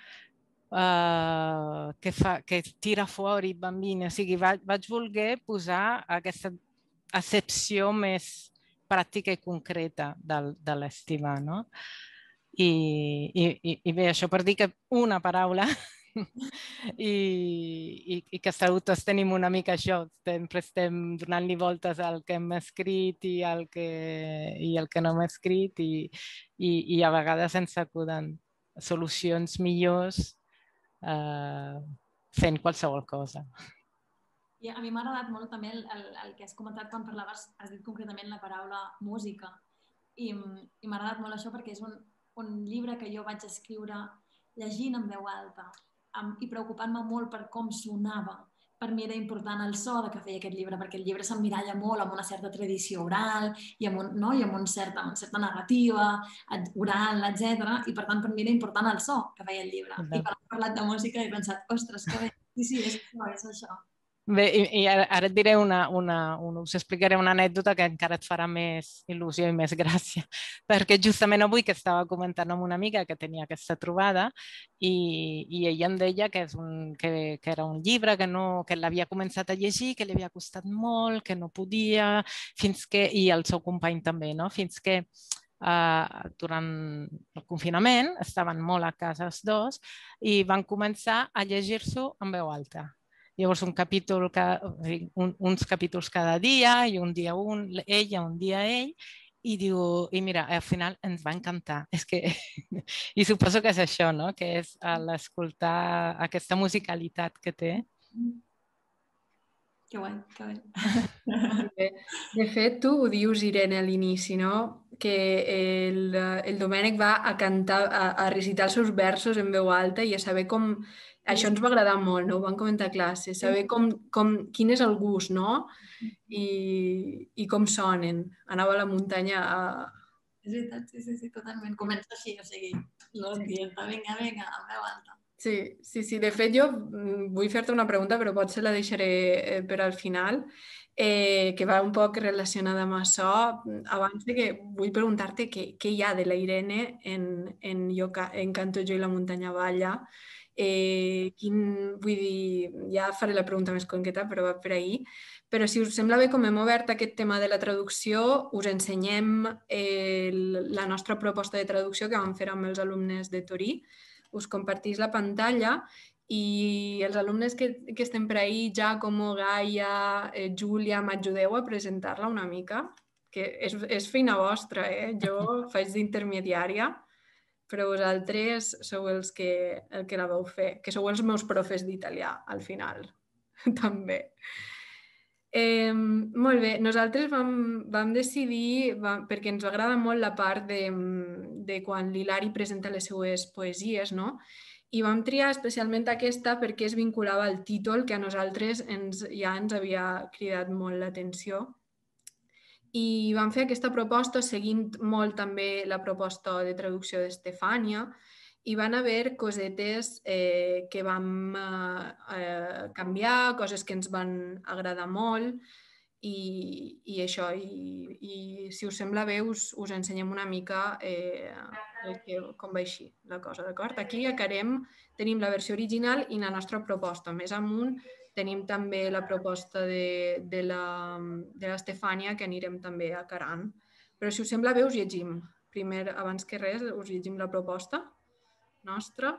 Uh, que, fa, que tira fora i bambina, o sigui, vaig, vaig voler posar aquesta accepció més pràctica i concreta de, de l'estimar, no? I, i, I bé, això per dir que una paraula i, i, i que els traductors tenim una mica això, sempre estem donant-li voltes al que hem escrit i al que, i el que no hem escrit i, i, i a vegades ens acuden solucions millors eh, fent qualsevol cosa. I a mi m'ha agradat molt també el, el, el que has comentat quan parlaves, has dit concretament la paraula música. I, i m'ha agradat molt això perquè és un, un llibre que jo vaig escriure llegint en veu alta amb, i preocupant-me molt per com sonava per mi era important el so de que feia aquest llibre, perquè el llibre s'emmiralla molt amb una certa tradició oral i amb, un, no? I amb una certa, una certa narrativa oral, etcètera. I per tant, per mi era important el so que feia el llibre. I quan he parlat de música he pensat, ostres, que bé, sí, sí, és això, és això. Bé, i, i ara, ara et diré una, una, una, us explicaré una anècdota que encara et farà més il·lusió i més gràcia, perquè justament avui que estava comentant amb una amiga que tenia aquesta trobada i, i ella em deia que, és un, que, que era un llibre que, no, que l'havia començat a llegir, que li havia costat molt, que no podia, fins que, i el seu company també, no? Fins que Uh, durant el confinament estaven molt a casa els dos i van començar a llegir-s'ho en veu alta. Llavors, un capítol, un, uns capítols cada dia i un dia un, ella, un dia ell, i diu, i mira, al final ens va encantar. És que, i suposo que és això, no? Que és l'escoltar aquesta musicalitat que té. Que guai, que bé. De fet, tu ho dius, Irene, a l'inici, no? Que el, el Domènec va a cantar, a, a recitar els seus versos en veu alta i a saber com... Això ens va agradar molt, no? Ho vam comentar a classe, saber com, com, quin és el gust, no? I, i com sonen. Anava a la muntanya a... És veritat, sí, sí, sí, totalment. Comença així, o sigui, los dies, vinga, vinga, en veu alta. Sí, sí, sí. De fet, jo vull fer-te una pregunta, però potser la deixaré per al final, eh, que va un poc relacionada amb això. Abans de que vull preguntar-te què, què hi ha de la Irene en, en, jo, en Canto jo i la muntanya balla. Eh, quin, vull dir, ja faré la pregunta més concreta, però va per ahir. Però si us sembla bé, com hem obert aquest tema de la traducció, us ensenyem eh, la nostra proposta de traducció que vam fer amb els alumnes de Torí. Us compartís la pantalla i els alumnes que, que estem per ahí, Giacomo, Gaia, eh, Júlia, m'ajudeu a presentar-la una mica, que és, és feina vostra, eh? Jo faig d'intermediària, però vosaltres sou els que, el que la vau fer, que sou els meus profes d'italià, al final, també. Eh, molt bé, nosaltres vam, vam decidir, vam, perquè ens agrada molt la part de, de quan l'Hilari presenta les seues poesies, no? I vam triar especialment aquesta perquè es vinculava al títol que a nosaltres ens, ja ens havia cridat molt l'atenció. I vam fer aquesta proposta seguint molt també la proposta de traducció d'Estefània i van haver cosetes eh, que vam eh, canviar, coses que ens van agradar molt i, i això. I, i si us sembla bé us, us ensenyem una mica eh, el que, com va així la cosa, d'acord? Aquí a Carem tenim la versió original i la nostra proposta. Més amunt tenim també la proposta de, de l'Estefània, que anirem també a Caran. Però si us sembla bé, us llegim. Primer, abans que res, us llegim la proposta nostra.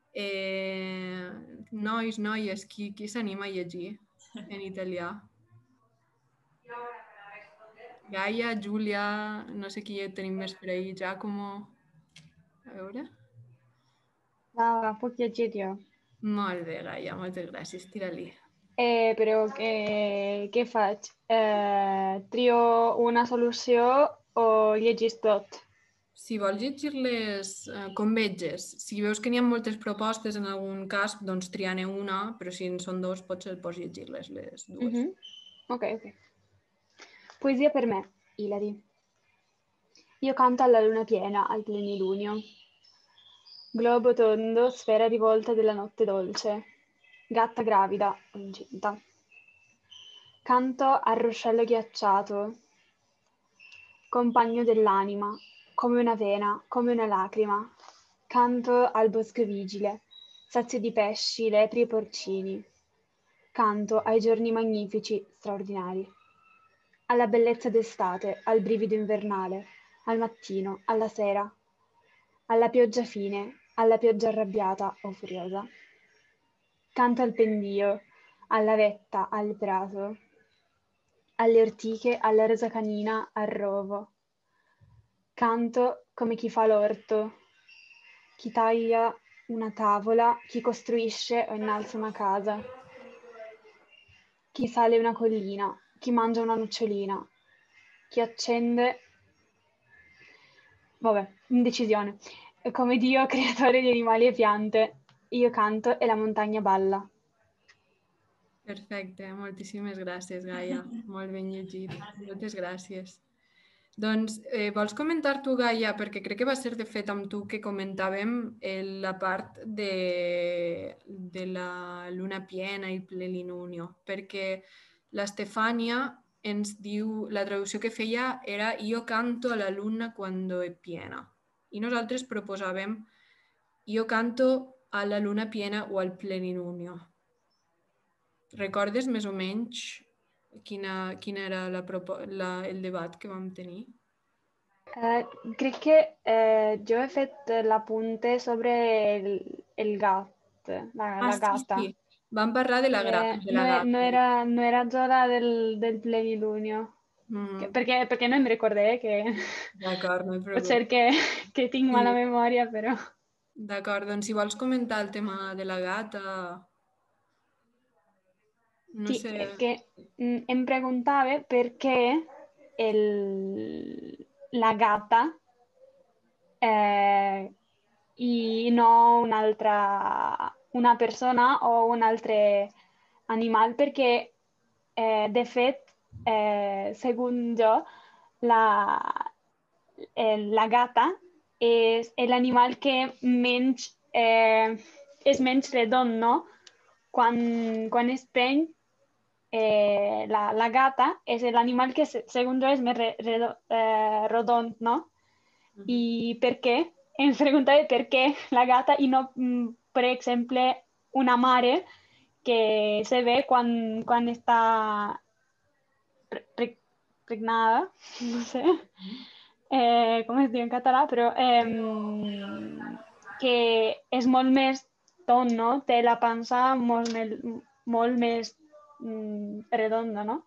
Eh, nois, noies, qui, qui s'anima a llegir en italià? Gaia, Júlia, no sé qui tenim més per ahir, Giacomo... A veure... Va, va, puc llegir jo. Molt bé, Gaia, moltes gràcies, tira-li. Eh, però què, què faig? Eh, trio una solució o llegis tot? Si vols llegir-les eh, com veges, si veus que n'hi ha moltes propostes en algun cas, doncs triane una, però si en són dos potser pots llegir-les les dues. Mm-hmm. Ok, ok. Poesia per me, Ilari. Io canto alla luna piena, al plenilunio. Globo tondo, sfera rivolta della notte dolce. Gatta gravida, incinta. Canto al ruscello ghiacciato, compagno dell'anima, come una vena, come una lacrima. Canto al bosco vigile, sazio di pesci, lepri e porcini. Canto ai giorni magnifici, straordinari. Alla bellezza d'estate, al brivido invernale, al mattino, alla sera, alla pioggia fine, alla pioggia arrabbiata o furiosa. Canto al pendio, alla vetta, al prato, alle ortiche, alla rosa canina, al rovo. Canto come chi fa l'orto, chi taglia una tavola, chi costruisce o innalza una casa, chi sale una collina, chi mangia una nocciolina, chi accende... Vabbè, indecisione. Come Dio, creatore di animali e piante, io canto e la montagna balla. Perfecte, moltíssimes gràcies, Gaia. Molt ben llegit. Moltes gràcies. Doncs, eh, vols comentar tu, Gaia, perquè crec que va ser de fet amb tu que comentàvem eh, la part de, de la luna piena i plenilunio, perquè l'Estefania ens diu, la traducció que feia era «Io canto a la luna cuando è piena». I nosaltres proposàvem «Io canto a la luna piena o al plenilunio». Recordes més o menys quina, quin era la, la, el debat que vam tenir? Eh, crec que eh, jo he fet l'apunte sobre el, el gat, la, ah, la gata. Sí, sí. Vam parlar de la, gra Eh, de la no, gata. No era, no era jo la del, del plenilunio. Mm. Que, perquè, perquè no em recordé que... D'acord, no hi pot ser que, que tinc mala sí. memòria, però... D'acord, doncs si vols comentar el tema de la gata... No sí, sé... que em preguntava per què el, la gata eh, i no una altra una persona o un altre animal, perquè eh, de fet, eh, segons jo, la, eh, la gata és l'animal que menys eh, és menys redon, no? Quan, quan es pren, eh, la, la gata és l'animal que, segons jo, és més re, redo, eh, rodon, no? Uh-huh. I per què? Em preguntava per què la gata i no, per exemple, una mare que se ve quan, quan està pre, pregnada, no sé eh, com es diu en català, però eh, que és molt més ton, no? Té la pansa molt, molt més mm, redonda, no?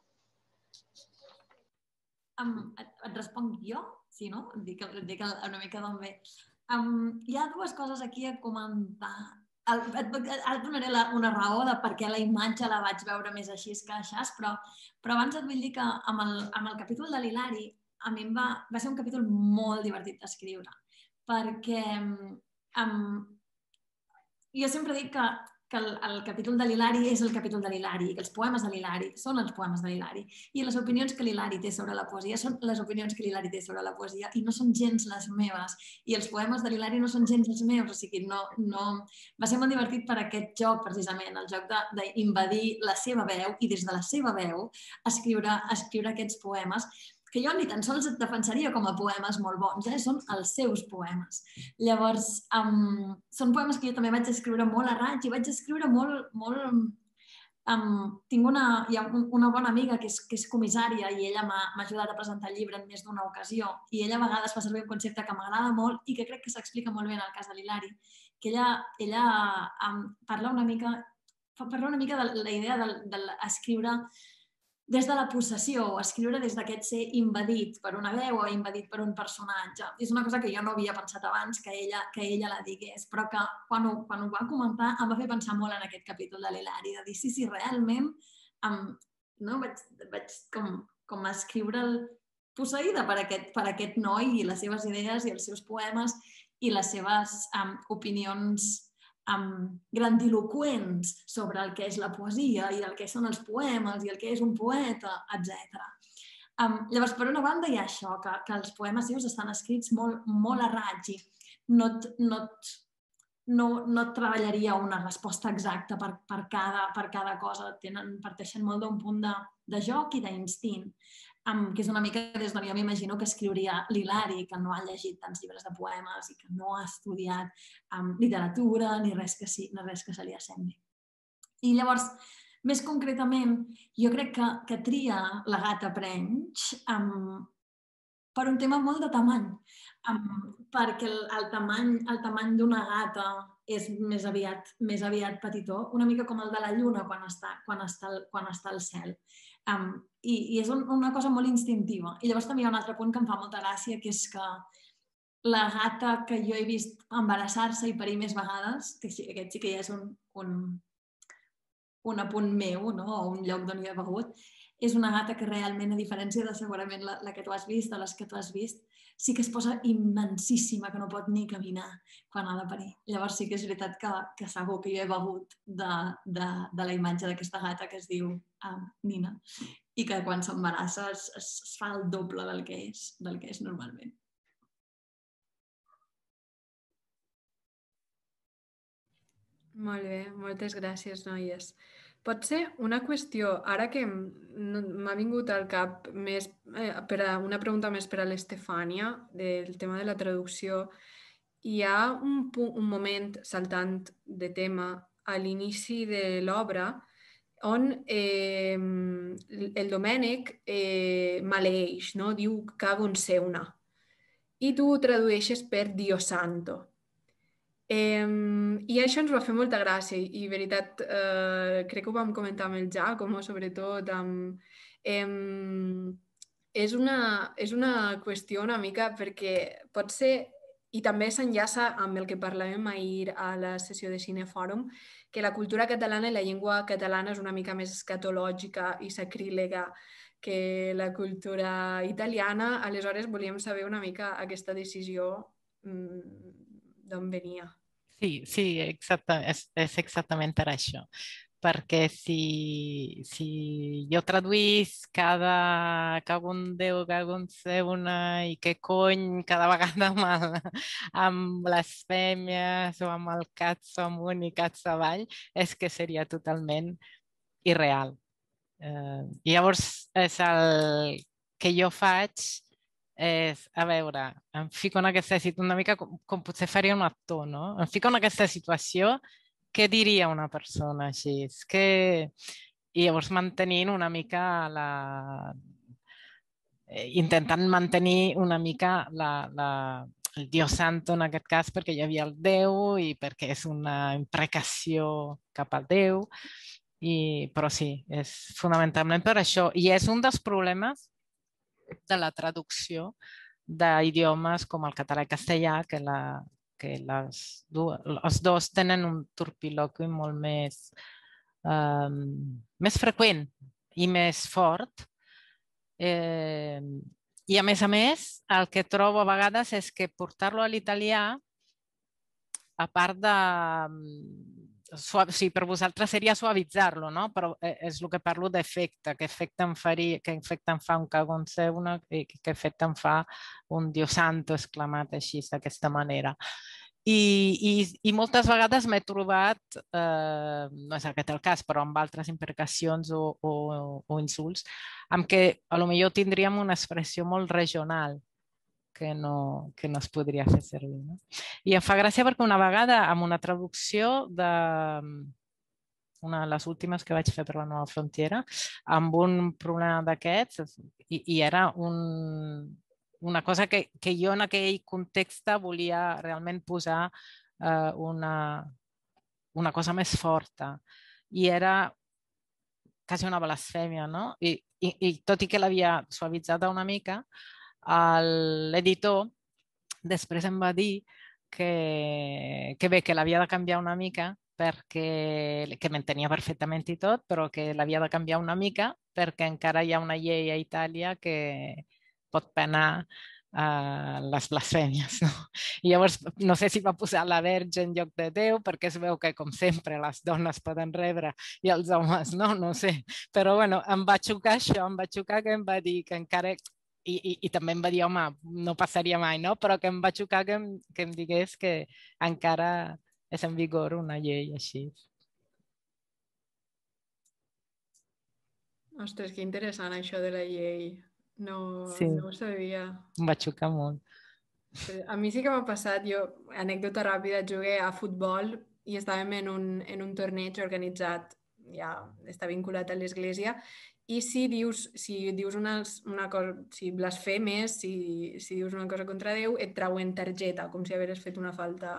Um, et, et responc jo? Sí, no? Et dic, et dic una mica d'on ve. Um, hi ha dues coses aquí a comentar. El, et, ara et donaré la, una raó de per què la imatge la vaig veure més així que així, però, però abans et vull dir que amb el, amb el capítol de l'Hilari a mi em va, va ser un capítol molt divertit d'escriure, perquè um, jo sempre dic que, que el, el capítol de l'Hilari és el capítol de l'Hilari, que els poemes de l'Hilari són els poemes de l'Hilari, i les opinions que l'Hilari té sobre la poesia són les opinions que l'Hilari té sobre la poesia, i no són gens les meves, i els poemes de l'Hilari no són gens els meus, o sigui, no, no... va ser molt divertit per aquest joc, precisament, el joc d'invadir la seva veu, i des de la seva veu escriure, escriure aquests poemes, que jo ni tan sols et defensaria com a poemes molt bons, eh? Són els seus poemes. Llavors, um, són poemes que jo també vaig escriure molt a raig i vaig escriure molt... molt um, tinc una, hi ha una bona amiga que és, que és comissària i ella m'ha ajudat a presentar el llibre en més d'una ocasió i ella a vegades fa servir un concepte que m'agrada molt i que crec que s'explica molt bé en el cas de l'Hilari, que ella, ella um, parla una mica, parla una mica de la idea d'escriure des de la possessió, o escriure des d'aquest ser invadit per una veu o invadit per un personatge. És una cosa que jo no havia pensat abans que ella, que ella la digués, però que quan ho, quan ho va comentar em va fer pensar molt en aquest capítol de l'Hilari, de dir, sí, sí, realment um, no, vaig, vaig com, com escriure el posseïda per aquest, per aquest noi i les seves idees i els seus poemes i les seves um, opinions Um, grandiloquents sobre el que és la poesia i el que són els poemes i el que és un poeta, etcètera. Um, llavors, per una banda, hi ha això, que, que els poemes seus estan escrits molt, molt a raig i no, no, no, no treballaria una resposta exacta per, per, cada, per cada cosa. Tenen, parteixen molt d'un punt de, de joc i d'instint. Um, que és una mica des d'on jo m'imagino que escriuria l'Hilari, que no ha llegit tants llibres de poemes i que no ha estudiat um, literatura ni res, que sí, ni res que se li assembli. I llavors, més concretament, jo crec que, que tria la gata Prench um, per un tema molt de tamany, um, perquè el, el tamany, el tamany d'una gata és més aviat, més aviat petitó, una mica com el de la lluna quan està, quan està, quan està al cel. Um, i, i és un, una cosa molt instintiva. I llavors també hi ha un altre punt que em fa molta gràcia, que és que la gata que jo he vist embarassar-se i parir més vegades, que sí, aquest sí que ja és un, un, un apunt meu, no? O un lloc d'on jo he begut, és una gata que realment, a diferència de segurament la, la que tu has vist o les que tu has vist, sí que es posa immensíssima, que no pot ni caminar quan ha de parir. Llavors sí que és veritat que, que segur que jo he begut de, de, de la imatge d'aquesta gata que es diu um, Nina i que quan s'embarassa es, es, es fa el doble del que és, del que és normalment. Molt bé, moltes gràcies, noies. Potser una qüestió, ara que m'ha vingut al cap més, eh, per a una pregunta més per a l'Estefània, del tema de la traducció, hi ha un, un moment, saltant de tema, a l'inici de l'obra, on eh, el Domènec eh, maleeix, no? Diu cago en seuna. I tu ho tradueixes per Dio Santo. Eh, I això ens va fer molta gràcia i, i veritat, eh, crec que ho vam comentar amb el Giacomo, sobretot amb... Eh, és, una, és una qüestió una mica perquè pot ser, i també s'enllaça amb el que parlàvem ahir a la sessió de Cinefòrum, que la cultura catalana i la llengua catalana és una mica més escatològica i sacrílega que la cultura italiana. Aleshores volíem saber una mica aquesta decisió d'on venia. Sí, sí, exacte, és, és exactament per això. Perquè si, si jo traduís cada cago en Déu, cago en seuna i què cony cada vegada amb, amb blasfèmies o amb el cazzo amunt i cazzo avall, és que seria totalment irreal. Eh, I llavors és el que jo faig és, a veure, em fico en aquesta situació una mica com, com potser faria un actor, no? Em fico en aquesta situació, què diria una persona així? És que... I llavors mantenint una mica la... intentant mantenir una mica la, la... el Dio Santo en aquest cas perquè hi havia el Déu i perquè és una imprecació cap al Déu, i... però sí, és fonamentalment per això. I és un dels problemes de la traducció d'idiomes com el català i castellà, que, la, que les dues, els dos tenen un turpiloqui molt més, um, més freqüent i més fort. Eh, I a més a més, el que trobo a vegades és que portar-lo a l'italià, a part de... Sí, per vosaltres seria suavitzar-lo, no? Però és el que parlo d'efecte, que efecte em faria, que efecte em fa un cago en seuna, que efecte em fa un Dio Santo exclamat així, d'aquesta manera. I, i, i moltes vegades m'he trobat, eh, no és aquest el cas, però amb altres imprecacions o, o, o insults, amb què potser tindríem una expressió molt regional, que no, que no es podria fer servir. No? I em fa gràcia perquè una vegada amb una traducció de una de les últimes que vaig fer per la Nova Frontiera, amb un problema d'aquests, i, i era un, una cosa que, que jo en aquell context volia realment posar eh, una, una cosa més forta. I era quasi una blasfèmia, no? I, i, i tot i que l'havia suavitzat una mica, l'editor després em va dir que, que bé, que l'havia de canviar una mica perquè, que m'entenia perfectament i tot, però que l'havia de canviar una mica perquè encara hi ha una llei a Itàlia que pot penar uh, les blasfèmies. No? I llavors no sé si va posar la Verge en lloc de Déu, perquè es veu que, com sempre, les dones poden rebre i els homes no, no sé. Però bueno, em va xocar això, em va xocar que em va dir que encara... I, i, i també em va dir, home, no passaria mai, no? Però que em va xocar que em, que em digués que encara és en vigor una llei així. Ostres, que interessant això de la llei. No, sí. no ho sabia. Em va xocar molt. A mi sí que m'ha passat, jo, anècdota ràpida, jugué a futbol i estàvem en un, en un torneig organitzat, ja està vinculat a l'església, i si dius, si dius una, una cosa, si blasfemes, si, si dius una cosa contra Déu, et trauen targeta, com si hagués fet una falta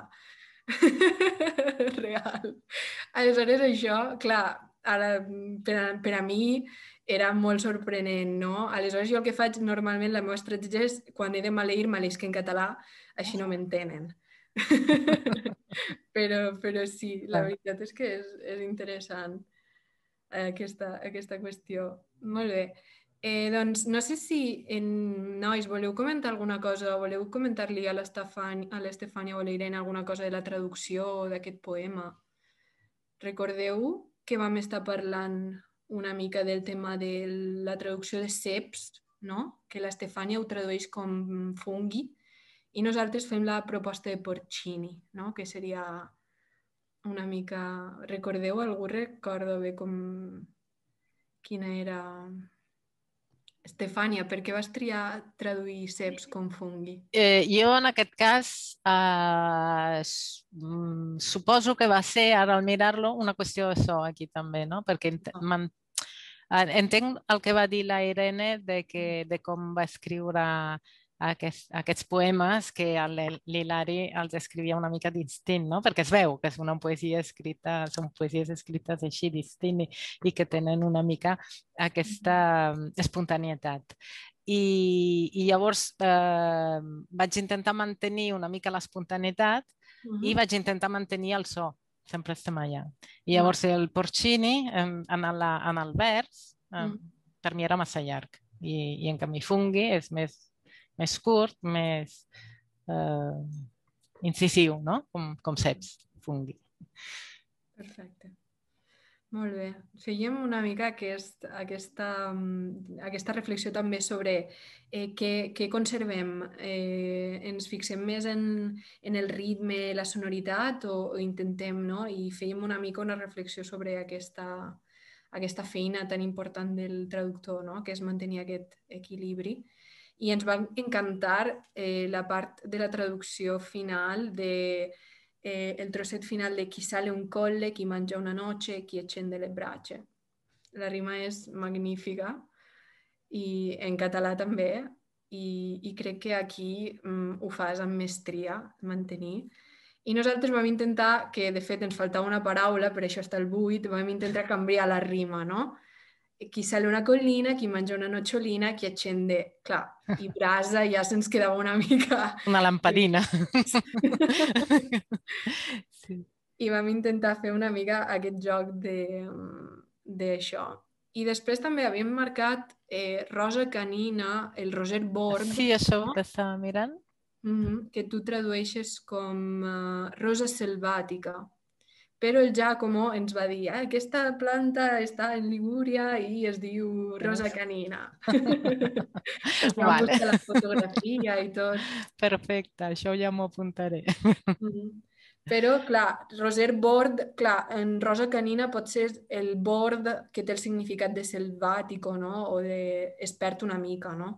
real. Aleshores això, clar, ara, per, a, per a mi era molt sorprenent, no? Aleshores jo el que faig normalment, la meva estratègia és, quan he de maleir, maleisc en català, així no m'entenen. però, però sí, la veritat és que és, és interessant. aquesta, aquesta qüestió. Molt bé. Eh, doncs no sé si, en, nois, voleu comentar alguna cosa, voleu comentar-li a l'Estefània o a l'Irene alguna cosa de la traducció d'aquest poema. Recordeu que vam estar parlant una mica del tema de la traducció de ceps, no? Que l'Estefània ho tradueix com fungui, i nosaltres fem la proposta de porcini, no? Que seria una mica... Recordeu? Algú recorda bé com... Quina era... Estefània, per què vas triar traduir ceps com fungui? Eh, jo en aquest cas eh, suposo que va ser, ara al mirar-lo, una qüestió de so aquí també, no? Perquè oh. entenc el que va dir la Irene de, que, de com va escriure Aquests, aquests poemes que l'Hilari els escrivia una mica d'instint, no? Perquè es veu que és una poesia escrita, són poesies escrites així d'instint i, i que tenen una mica aquesta espontanietat. I, i llavors eh, vaig intentar mantenir una mica l'espontanietat uh-huh. i vaig intentar mantenir el so, sempre estem allà. I llavors uh-huh. el porcini en, en, la, en el vers eh, uh-huh. per mi era massa llarg i, i en canvi fungui és més més curt, més eh, incisiu, no? Com, com ceps, fungui. Perfecte. Molt bé. Fèiem una mica aquest, aquesta, aquesta reflexió també sobre eh, què, què conservem. Eh, ens fixem més en, en el ritme, la sonoritat o, o intentem, no? I fèiem una mica una reflexió sobre aquesta, aquesta feina tan important del traductor, no? Que és mantenir aquest equilibri. I ens va encantar eh, la part de la traducció final, de, eh, el trosset final de chi sale un colle, chi mangia una noce, chi accende le braccia. La rima és magnífica i en català també i, i crec que aquí mm, ho fas amb mestria, mantenir. I nosaltres vam intentar, que de fet ens faltava una paraula, per això està el buit, vam intentar canviar la rima, no? Chi sale una collina, chi mangia una nocciolina, chi accende, clar, i brasa ja se'ns quedava una mica... Una lampadina. Sí. I vam intentar fer una mica aquest joc d'això. I després també havíem marcat eh, rosa canina, el Roser Bord. Sí, això no? T'estava mirant. Mm-hmm, que tu tradueixes com uh, rosa selvàtica. Però el Giacomo ens va dir eh, aquesta planta està en Ligúria i es diu rosa canina. Es van vale. buscar la fotografia i tot. Perfecte, això ja m'ho apuntaré. Mm-hmm. Però, clar, Roser Bord, clar, en rosa canina pot ser el bord que té el significat de selvàtico, no? O d'expert una mica, no?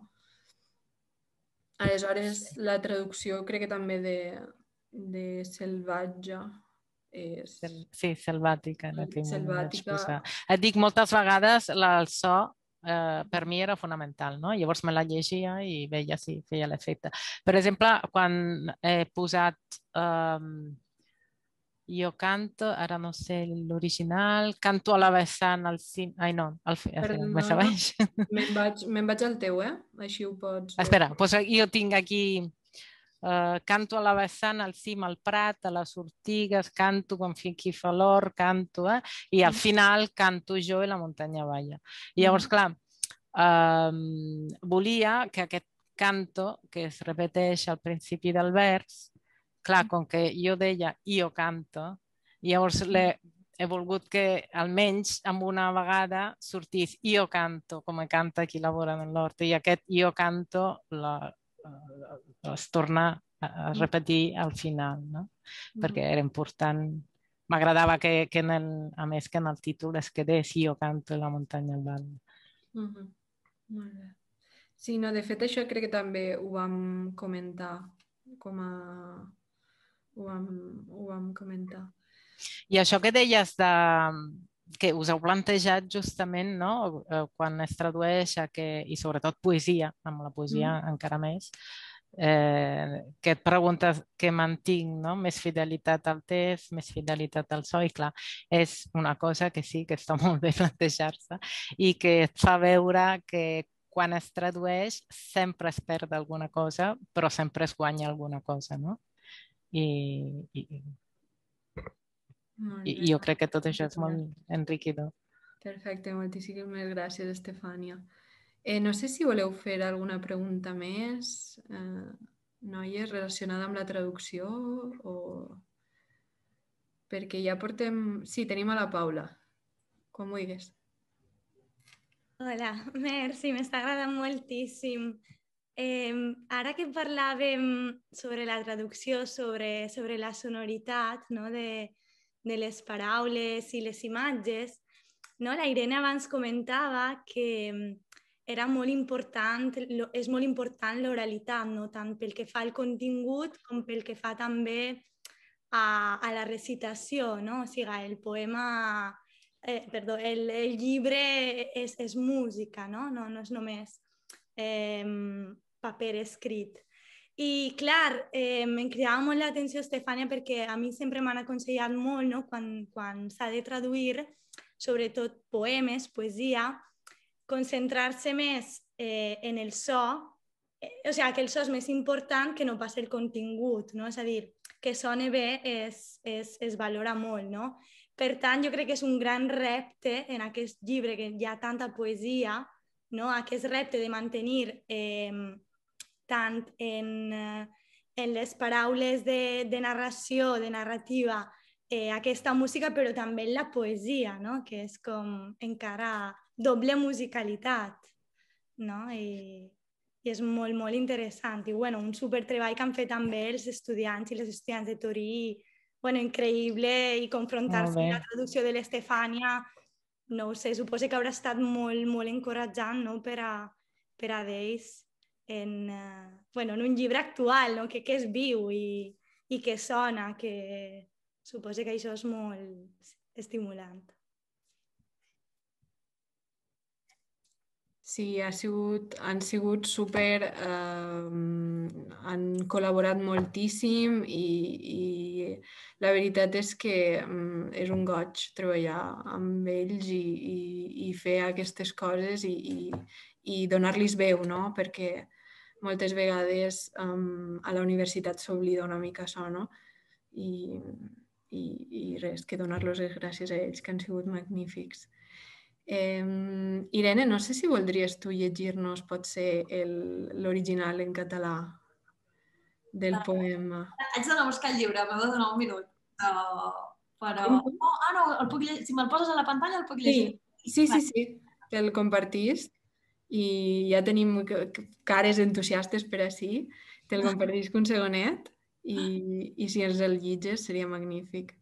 Aleshores, la traducció crec que també de, de salvatge és... Sí, selvàtica. Selvàtica. Et dic, moltes vegades el so eh, per mi era fonamental, no? Llavors me la llegia i veia si feia l'efecte. Per exemple, quan he posat... Eh, jo canto, ara no sé l'original, canto a la vessant al cim... Ai, no, al fi, me sabeix? Me'n vaig, me vaig al teu, eh? Així ho pots... Espera, doncs jo tinc aquí... Uh, canto a la vessant, al cim, al prat, a les ortigues, canto quan qui fa l'or, canto, eh? I al final canto jo i la muntanya balla. I llavors, clar, uh, volia que aquest canto, que es repeteix al principi del vers, clar, com que jo deia jo canto, llavors he volgut que almenys amb una vegada sortís jo canto, com canta qui labora en l'hort, i aquest jo canto la es torna a repetir al final, no? Mm. Perquè era important. M'agradava que, que en el, a més que en el títol es quedés jo canto la muntanya al val. Mm -hmm. Molt bé. Sí, no, de fet això crec que també ho vam comentar com a... Ho vam, ho vam comentar. I això que deies de... que us heu plantejat justament, no? Quan es tradueix a que, i sobretot poesia, amb la poesia mm. encara més, eh, que et preguntes què mantinc, no? Més fidelitat al text, més fidelitat al so, i clar, és una cosa que sí, que està molt bé plantejar-se i que et fa veure que quan es tradueix sempre es perd alguna cosa, però sempre es guanya alguna cosa, no? I... i I jo crec que tot això és molt enriquidor. Perfecte, moltíssimes gràcies, Estefània. Eh, no sé si voleu fer alguna pregunta més, eh, noies, relacionada amb la traducció o... Perquè ja portem... Sí, tenim a la Paula. Com ho digues. Hola, merci, m'està agradant moltíssim. Eh, ara que parlàvem sobre la traducció, sobre, sobre la sonoritat, no, de, de les paraules i les imatges, no, la Irene abans comentava que era molt important, és molt important l'oralitat, no, tant pel que fa al contingut com pel que fa també a, a la recitació, no? O sigui, el poema, eh, perdó, el, el llibre és, és música, no? No, no és només eh, paper escrit. I clar, eh, em cridava molt l'atenció, Estefània, perquè a mi sempre m'han aconsellat molt, no? quan, quan s'ha de traduir, sobretot poemes, poesia, concentrar-se més eh, en el so, eh, o sigui, que el so és més important que no pas el contingut, no? És a dir, que soni bé es, es, es valora molt, no? Per tant, jo crec que és un gran repte en aquest llibre, que hi ha tanta poesia, no? Aquest repte de mantenir eh, tant en, en les paraules de, de narració, de narrativa, eh, aquesta música, però també en la poesia, no? Que és com encara doble musicalitat, no? I, i és molt, molt interessant. I bueno, un supertreball que han fet també els estudiants i les estudiants de Torí, bueno, increïble, i confrontar-se amb la traducció de l'Estefània, no ho sé, suposo que haurà estat molt, molt encoratjant, no?, per a, per a d'ells en, uh, bueno, en un llibre actual, no?, que, que és viu i, i que sona, que suposo que això és molt estimulant. Sí, ha sigut, han sigut super... Eh, han col·laborat moltíssim i, i la veritat és que um, és un goig treballar amb ells i, i, i fer aquestes coses i, i, i donar-los veu, no? Perquè moltes vegades um, a la universitat s'oblida una mica això, no? I, i, i res, que donar-los les gràcies a ells, que han sigut magnífics. Eh, Irene, no sé si voldries tu llegir-nos potser l'original en català del ah, poema. Haig d'anar a buscar el llibre, m'heu de donar un minut. Però... però... Oh, ah, no, el puc llegir. Si me'l poses a la pantalla el puc llegir. Sí, sí, sí, te'l compartís i ja tenim cares entusiastes per així. Te'l compartís un segonet i, i si ens el llitges seria magnífic.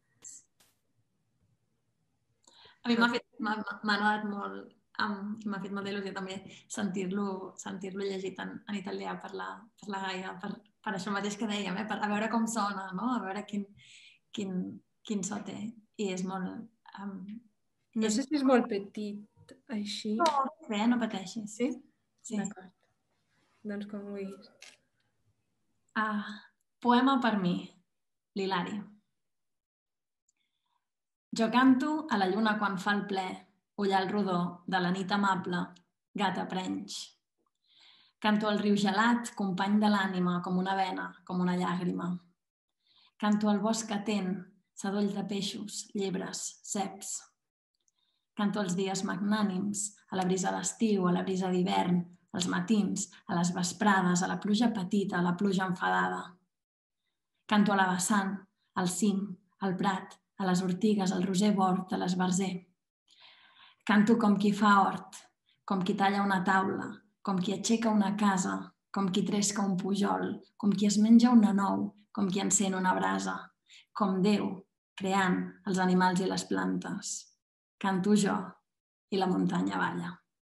A mi m'ha fet, m'ha agradat molt, m'ha fet molta il·lusió també sentir-lo sentir-lo llegit en, en italià per la, per la Gaia, per, per això mateix que dèiem, eh? Per, a veure com sona, no? A veure quin, quin, quin so té. I és molt... Um, no és... sé si és molt petit, així. No, bé, no pateixis. Sí? Sí. D'acord. Doncs com vulguis. Ah, poema per mi, l'Hilari. Jo canto a la lluna quan fa el ple, ullal rodó de la nit amable, gata prenys. Canto al riu gelat, company de l'ànima, com una vena, com una llàgrima. Canto al bosc atent, sadoll de peixos, llebres, ceps. Canto als dies magnànims, a la brisa d'estiu, a la brisa d'hivern, als matins, a les vesprades, a la pluja petita, a la pluja enfadada. Canto a la vessant, al cim, al prat, a les ortigues, al roser bord, a l'esbarzer. Canto com qui fa hort, com qui talla una taula, com qui aixeca una casa, com qui tresca un pujol, com qui es menja una nou, com qui encén una brasa, com Déu, creant els animals i les plantes. Canto jo i la muntanya balla.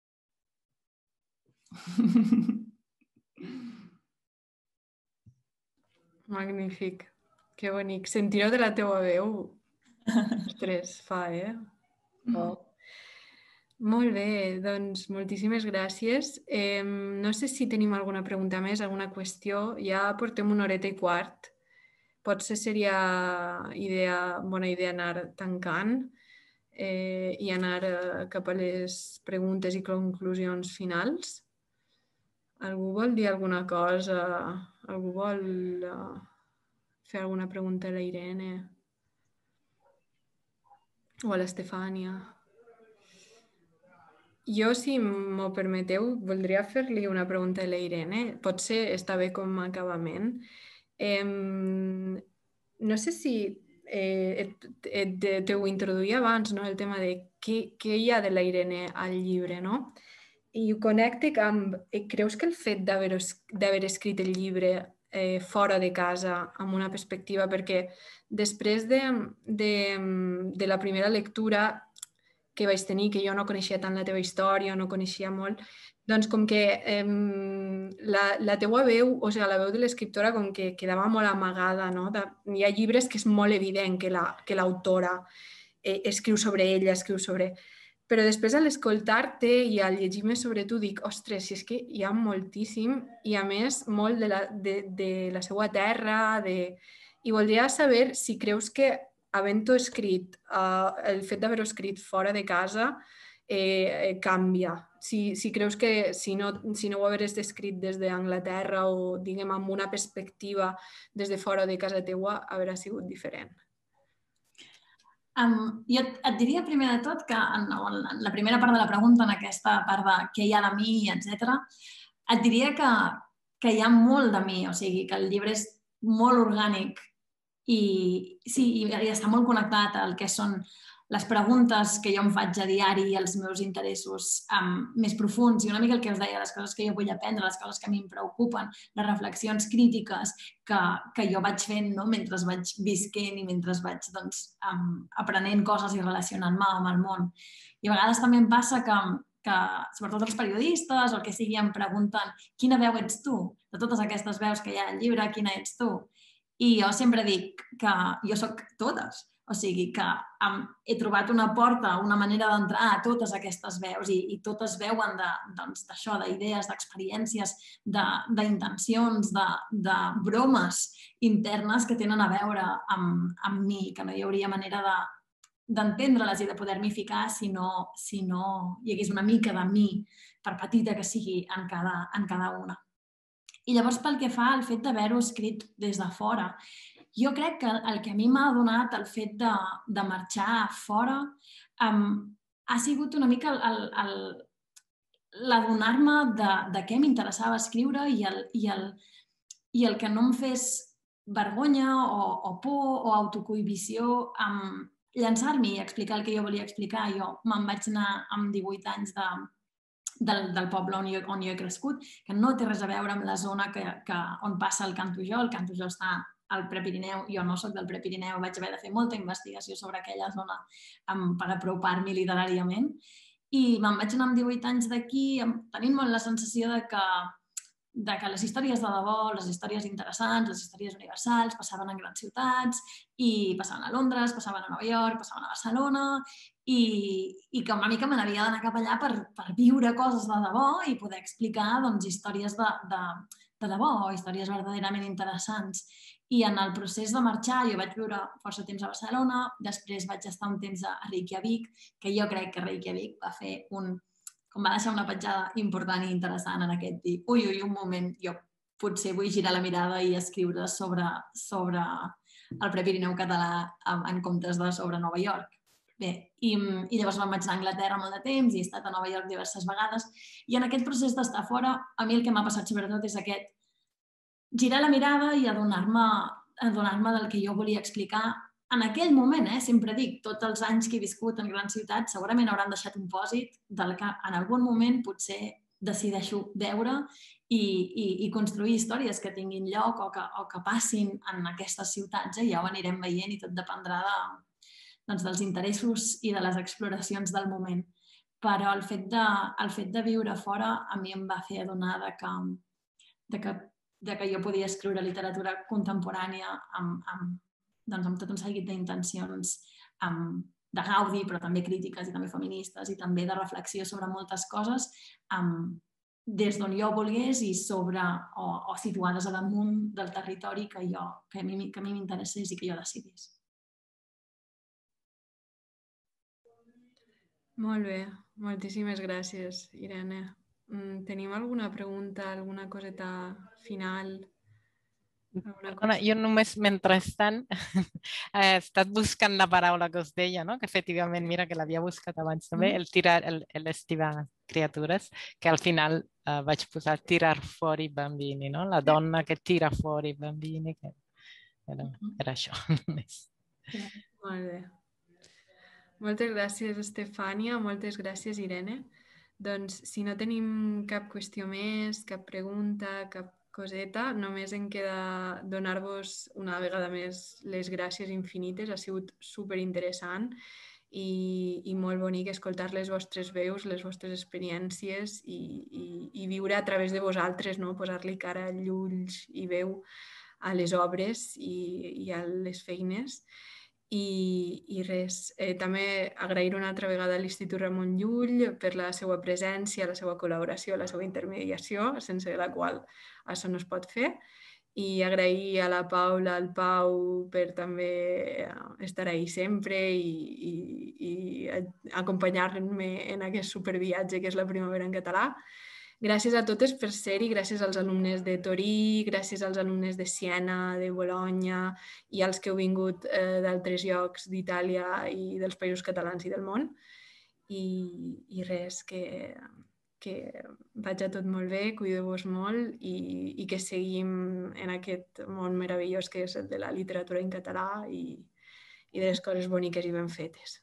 Magnífic. Que bonic. Sentir-ho de la teua veu, ostres, fa, eh? Oh. Molt bé, doncs moltíssimes gràcies. Eh, no sé si tenim alguna pregunta més, alguna qüestió. Ja portem una horeta i quart. Potser seria idea, bona idea anar tancant eh, i anar eh, cap a les preguntes i conclusions finals. Algú vol dir alguna cosa? Algú vol uh, fer alguna pregunta a la Irene? O a l'Estefània? Jo, si m'ho permeteu, voldria fer-li una pregunta a la Irene. Potser està bé com a acabament. Eh, no sé si eh, et, et, t'ho introduïa abans, no? El tema de què, què hi ha de la Irene al llibre, no? I ho connecte amb... eh, Creus que el fet d'haver es- d'haver escrit el llibre eh, fora de casa, amb una perspectiva, perquè després de, de, de la primera lectura que vaig tenir, que jo no coneixia tant la teva història, no coneixia molt, doncs com que eh, la, la teua veu, o sigui, la veu de l'escriptora com que quedava molt amagada, no? De, hi ha llibres que és molt evident que la, que l'autora eh, escriu sobre ella, escriu sobre... Però després a l'escoltar-te i a llegir-me sobre tu dic, ostres, si és que hi ha moltíssim i a més molt de la, de, de la seva terra, de... i voldria saber si creus que havent-ho escrit, uh, el fet d'haver-ho escrit fora de casa eh, eh, canvia. Si, si creus que si no, si no ho hagués escrit des d'Anglaterra o, diguem, amb una perspectiva des de fora de casa teua, haurà sigut diferent. Um, jo et, et diria primer de tot que en, en la primera part de la pregunta, en aquesta part de què hi ha de mi, etcètera, et diria que, que hi ha molt de mi, o sigui, que el llibre és molt orgànic i, sí, i, i està molt connectat al que són les preguntes que jo em faig a diari i els meus interessos um, més profunds i una mica el que us deia, les coses que jo vull aprendre, les coses que a mi em preocupen, les reflexions crítiques que, que jo vaig fent, no? Mentre vaig visquent i mentre vaig doncs, um, aprenent coses i relacionant-me amb el món. I a vegades també em passa que, que sobretot els periodistes o el que sigui em pregunten quina veu ets tu? De totes aquestes veus que hi ha al llibre, quina ets tu? I jo sempre dic que jo sóc totes. O sigui que um, he trobat una porta, una manera d'entrar a totes aquestes veus i, i totes veuen d'això, doncs, d'idees, d'experiències, d'intencions, de, de, de bromes internes que tenen a veure amb, amb mi, que no hi hauria manera de, d'entendre-les i de poder-m'hi ficar si no, si no hi hagués una mica de mi, per petita que sigui, en cada, en cada una. I llavors, pel que fa al fet d'haver-ho escrit des de fora, jo crec que el que a mi m'ha donat el fet de, de marxar fora um, ha sigut una mica l'adonar-me de, de què m'interessava escriure i el, i, el, i el que no em fes vergonya o, o por o autocohibició um, llançar-m'hi i explicar el que jo volia explicar. Jo me'n vaig anar amb divuit anys de, del, del poble on jo, on jo he crescut, que no té res a veure amb la zona que, que, on passa el Cantujol. El Cantujol està al Prepirineu, jo no soc del Prepirineu, vaig haver de fer molta investigació sobre aquella zona um, per apropar-m'hi literàriament. I me'n vaig anar amb divuit anys d'aquí tenint molt la sensació de que, de que les històries de debò, les històries interessants, les històries universals passaven en grans ciutats i passaven a Londres, passaven a Nova York, passaven a Barcelona i, i que una mica me n'havia d'anar cap allà per, per viure coses de debò i poder explicar doncs, històries de, de, de debò, històries verdaderament interessants. I en el procés de marxar, jo vaig viure força temps a Barcelona, després vaig estar un temps a Reykjavik, que jo crec que Reykjavik va fer un... com va deixar una petjada important i interessant en aquest dir, ui, ui, un moment, jo potser vull girar la mirada i escriure sobre, sobre el Prepirineu català en comptes de sobre Nova York. Bé, i, i llavors me'n vaig anar a Anglaterra molt de temps i he estat a Nova York diverses vegades i en aquest procés d'estar fora, a mi el que m'ha passat sobretot és aquest girar la mirada i adonar-me adonar-me del que jo volia explicar en aquell moment, eh? Sempre dic, tots els anys que he viscut en grans ciutats segurament hauran deixat un pòsit del que en algun moment potser decideixo veure i, i, i construir històries que tinguin lloc o que, o que passin en aquestes ciutats. Eh? Ja ho anirem veient i tot dependrà de, doncs, dels interessos i de les exploracions del moment. Però el fet de, el fet de viure fora a mi em va fer adonar de que, de que de que jo podia escriure literatura contemporània amb, amb, doncs amb tot un seguit d'intencions de gaudi, però també crítiques i també feministes i també de reflexió sobre moltes coses amb, des d'on jo volgués i sobre o, o situades a damunt del territori que, jo, que a mi, que a mi m'interessés i que jo decidís. Molt bé, moltíssimes gràcies, Irene. Tenim alguna pregunta, alguna coseta final? Perdona, jo només, mentrestant, he estat buscant la paraula que us deia, no? Que efectivament, mira, que l'havia buscat abans també, el tirar, el, el estivar criatures, que al final eh, vaig posar tirar fuori bambini, no? La donna que tira fuori bambini, que era, era això només. Molt bé. Moltes gràcies, Estefània. Moltes gràcies, Irene. Doncs, si no tenim cap qüestió més, cap pregunta, cap coseta, només em queda donar-vos una vegada més les gràcies infinites. Ha sigut superinteressant i, i molt bonic escoltar les vostres veus, les vostres experiències i, i, i viure a través de vosaltres, no? Posar-li cara, llulls i veu a les obres i, i a les feines. I, i res, eh, també agrair una altra vegada a l'Institut Ramon Llull per la seva presència, la seva col·laboració, la seva intermediació, sense la qual això no es pot fer. I agrair a la Paula, al Pau, per també estar ahí sempre i, i, i acompanyar-me en aquest superviatge que és la primavera en català. Gràcies a totes per ser-hi, gràcies als alumnes de Torí, gràcies als alumnes de Siena, de Bologna i als que heu vingut eh, d'altres llocs d'Itàlia i dels països catalans i del món. I, i res, que, que vaig a tot molt bé, cuideu-vos molt i, i que seguim en aquest món meravellós que és el de la literatura en català i, i de les coses boniques i ben fetes.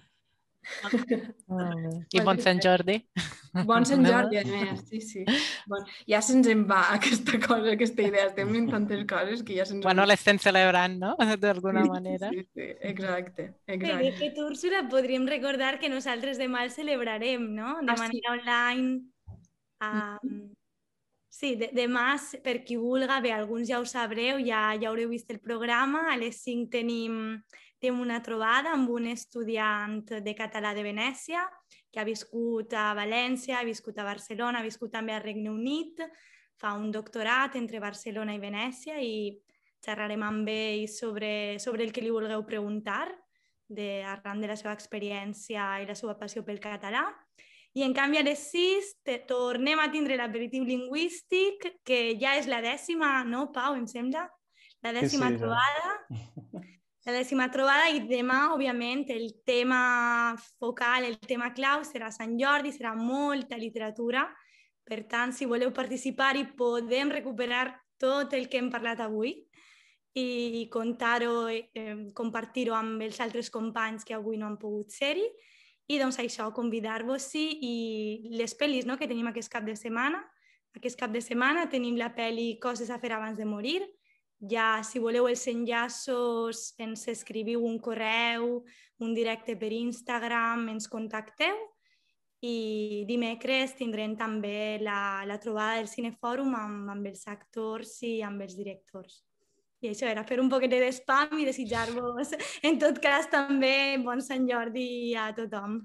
I bon Sant Jordi. Bon Sant Jordi, a més, sí, sí. Bon, ja se'ns en va aquesta cosa, aquesta idea. Estem en tantes coses que ja se'ns va. Bueno, l'estem celebrant, no? D'alguna sí, manera. Sí, sí, exacte, exacte. Bé, de fet, Úrsula, podríem recordar que nosaltres demà el celebrarem, no? De ah, manera sí. online. Um, sí, de, demà, per qui vulga, bé, alguns ja ho sabreu, ja, ja haureu vist el programa. A les cinc tenim... Tenim una trobada amb un estudiant de català de Venècia que ha viscut a València, ha viscut a Barcelona, ha viscut també al Regne Unit, fa un doctorat entre Barcelona i Venècia i xerrarem amb ell sobre, sobre el que li vulgueu preguntar de, arran de la seva experiència i la seva passió pel català. I en canvi a les sis te, tornem a tindre l'aperitiu lingüístic, que ja és la dècima, no, Pau, em sembla? La dècima sí, sí, trobada. Ja. La dècima trobada i demà, òbviament, el tema focal, el tema clau serà Sant Jordi, serà molta literatura. Per tant, si voleu participar-hi, podem recuperar tot el que hem parlat avui i contar-ho, eh, compartir-ho amb els altres companys que avui no han pogut ser-hi. I doncs això, convidar-vos-hi i les pel·lis, no?, que tenim aquest cap de setmana. Aquest cap de setmana tenim la pel·li Coses a fer abans de morir. Ja, si voleu els enllaços, ens escriviu un correu, un directe per Instagram, ens contacteu. I dimecres tindrem també la, la trobada del Cinefòrum amb, amb els actors i amb els directors. I això era fer un poquet de spam i desitjar-vos, en tot cas, també bon Sant Jordi a tothom.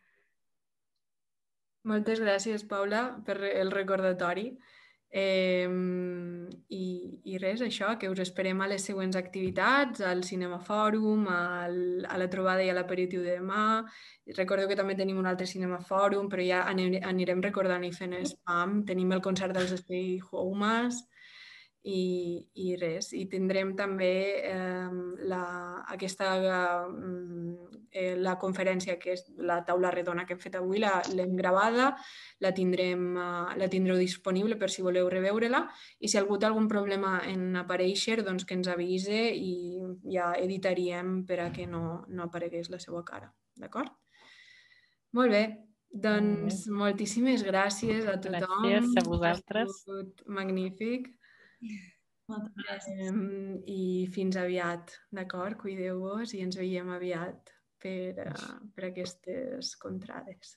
Moltes gràcies, Paula, per el recordatori. Eh, i, i res, això, que us esperem a les següents activitats, al Cinemafòrum, al, a la trobada i a l'aperitiu de demà. Recordeu que també tenim un altre Cinemafòrum, però ja anirem recordant i fent spam. Tenim el concert dels Stay Homes i, i res. I tindrem també eh, la, aquesta, eh, la conferència, que és la taula redona que hem fet avui, l'hem gravada, la tindrem, eh, la tindreu disponible per si voleu reveure-la i si algú té algun problema en aparèixer, doncs que ens avise i ja editaríem per a que no, no aparegués la seva cara. D'acord? Molt bé. Doncs moltíssimes gràcies a tothom. Gràcies a vosaltres. Ha sigut magnífic. Moltes gràcies. Um, I fins aviat, d'acord? Cuideu-vos i ens veiem aviat per, uh, per aquestes contrades.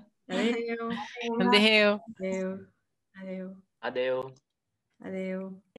Adéu. Adéu. Adéu. Adéu. Adéu. Adéu.